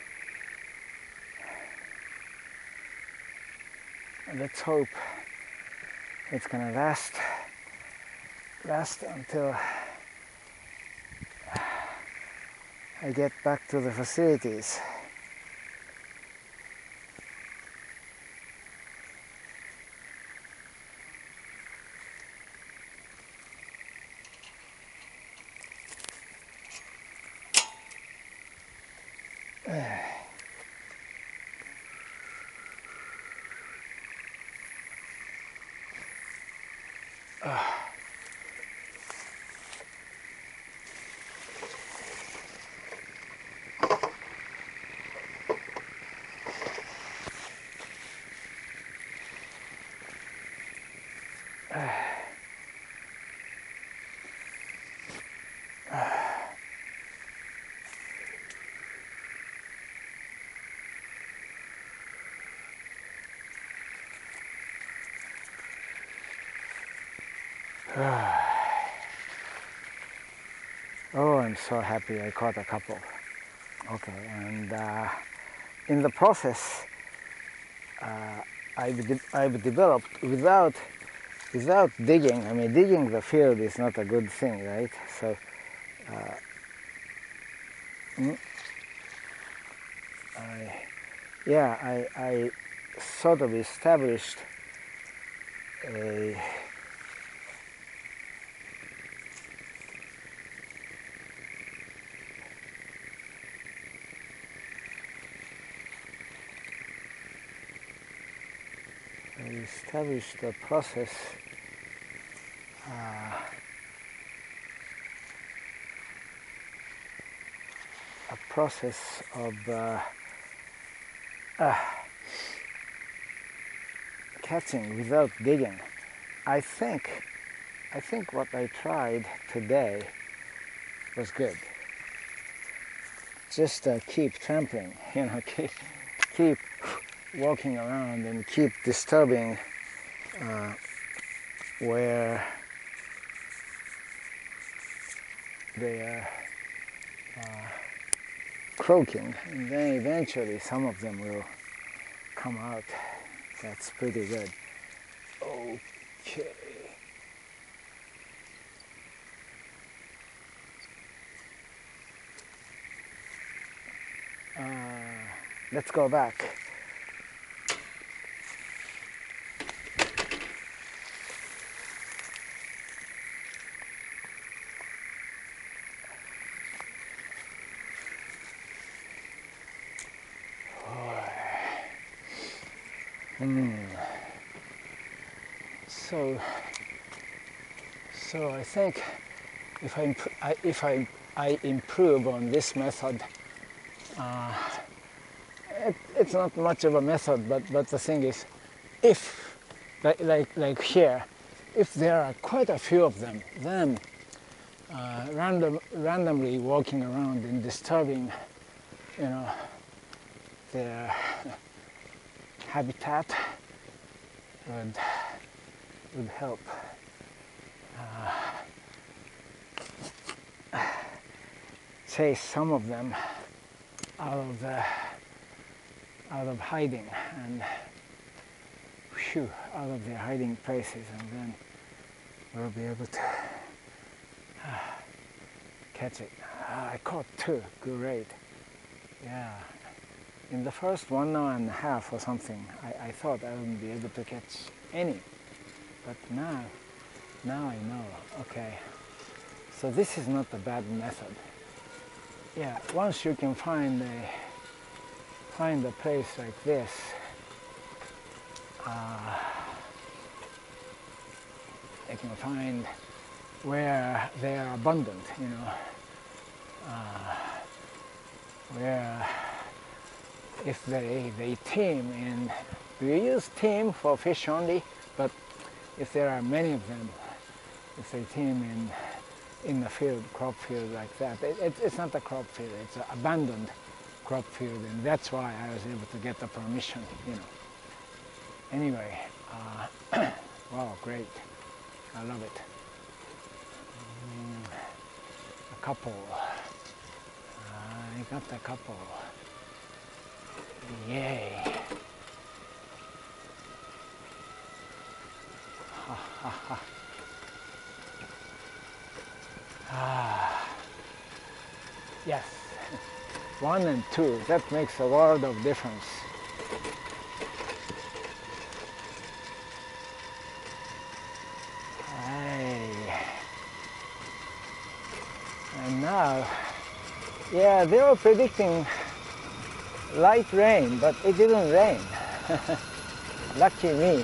let's hope it's gonna last last until I get back to the facilities. Oh, I'm so happy I caught a couple. Okay, and uh, in the process, uh, I've, de I've developed without without digging. I mean, digging the field is not a good thing, right? So, uh, I, yeah, I, I sort of established a I established a process uh, a process of uh, uh, catching without digging. I think I think what I tried today was good. Just uh, keep trampling, you know, keep, keep walking around and keep disturbing uh, where they are uh, croaking, and then eventually some of them will come out. That's pretty good. Okay. Uh, let's go back. Mm. So, so I think if I, I if I I improve on this method, uh, it, it's not much of a method, but but the thing is, if like like like here, if there are quite a few of them, then uh, random randomly walking around and disturbing, you know, their habitat would would help uh, chase some of them out of the out of hiding and whew, out of their hiding places, and then we'll be able to uh, catch it. Uh, I caught two. Great. Yeah. In the first one hour and a half or something, I, I thought I wouldn't be able to catch any. But now Now I know. Okay. So this is not a bad method. Yeah, once you can find a find a place like this, uh, you can find where they are abundant, you know, uh, where if they, they team in, we use team for fish only, but if there are many of them, if they team in in the field, crop field like that, it, it, it's not a crop field, it's an abandoned crop field, and that's why I was able to get the permission, you know. Anyway, uh, wow, great, I love it. Mm, a couple, I got a couple, yay. Ha ha ha. Ah, yes, one and two, that makes a world of difference. Hey. And now, yeah, they were predicting light rain, but it didn't rain. Lucky me.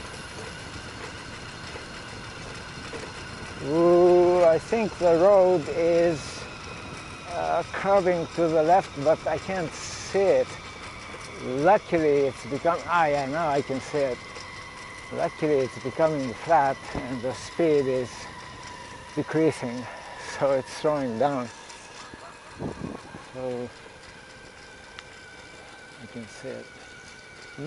Ooh, I think the road is uh, curving to the left, but I can't see it. Luckily it's become, ah yeah, now I can see it. Luckily it's becoming flat and the speed is decreasing, so it's slowing down. So I can see it. Hmm?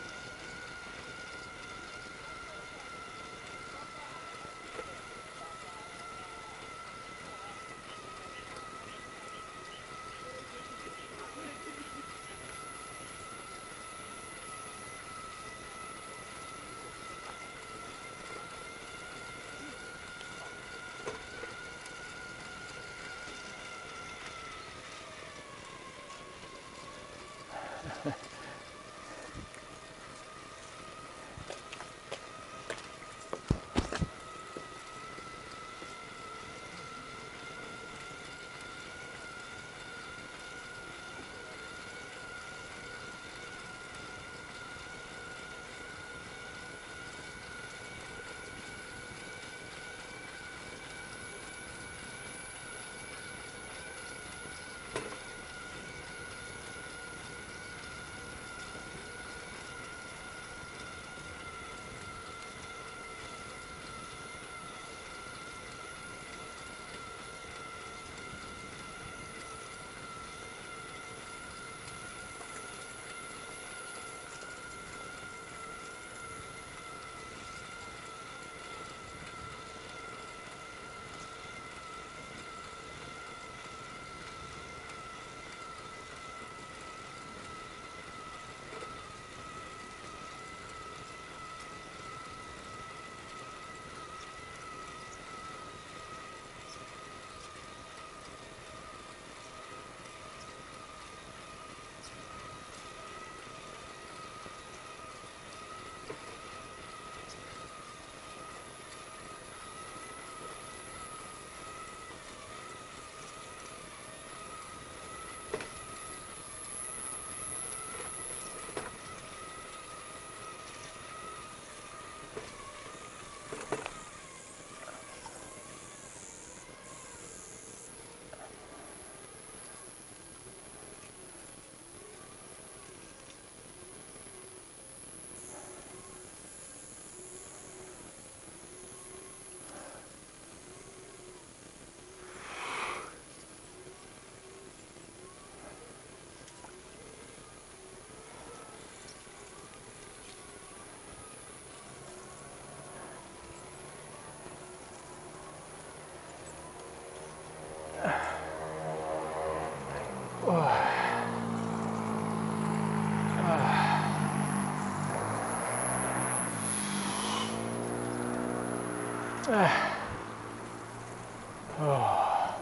Oh.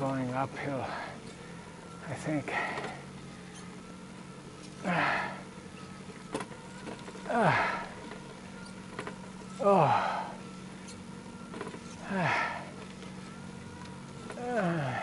going uphill, I think. Uh, uh, oh. Uh, uh.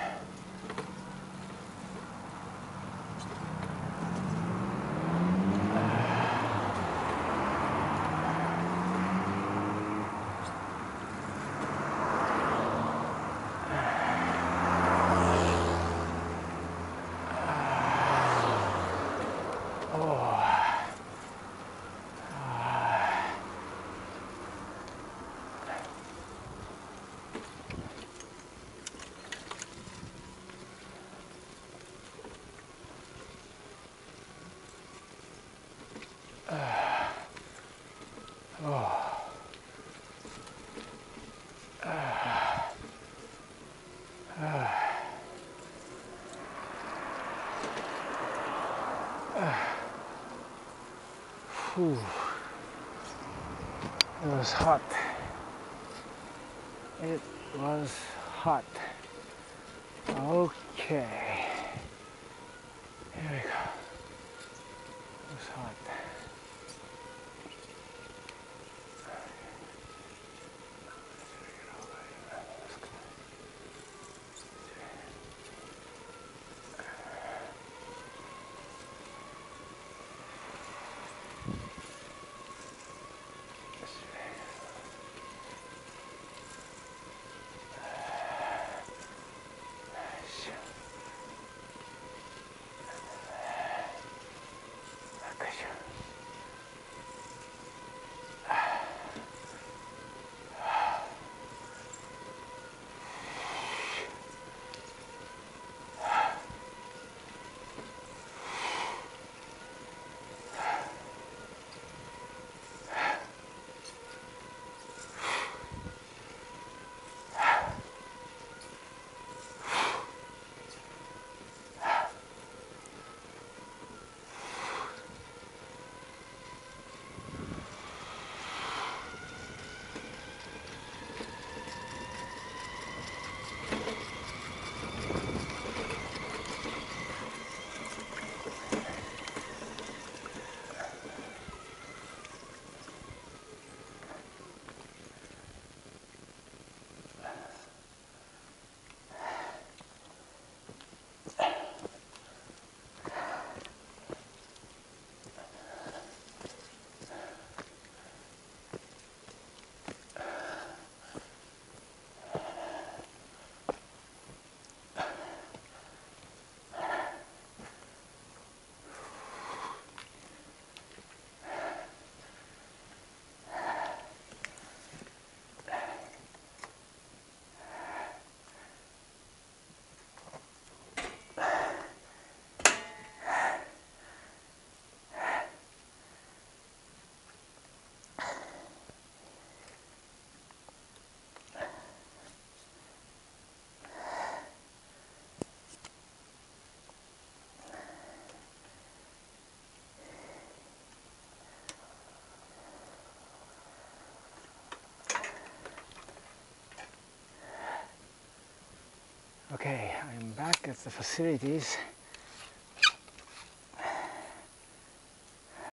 Whew. It was hot. It was hot. Okay. Here we go. It was hot. Okay, I'm back at the facilities.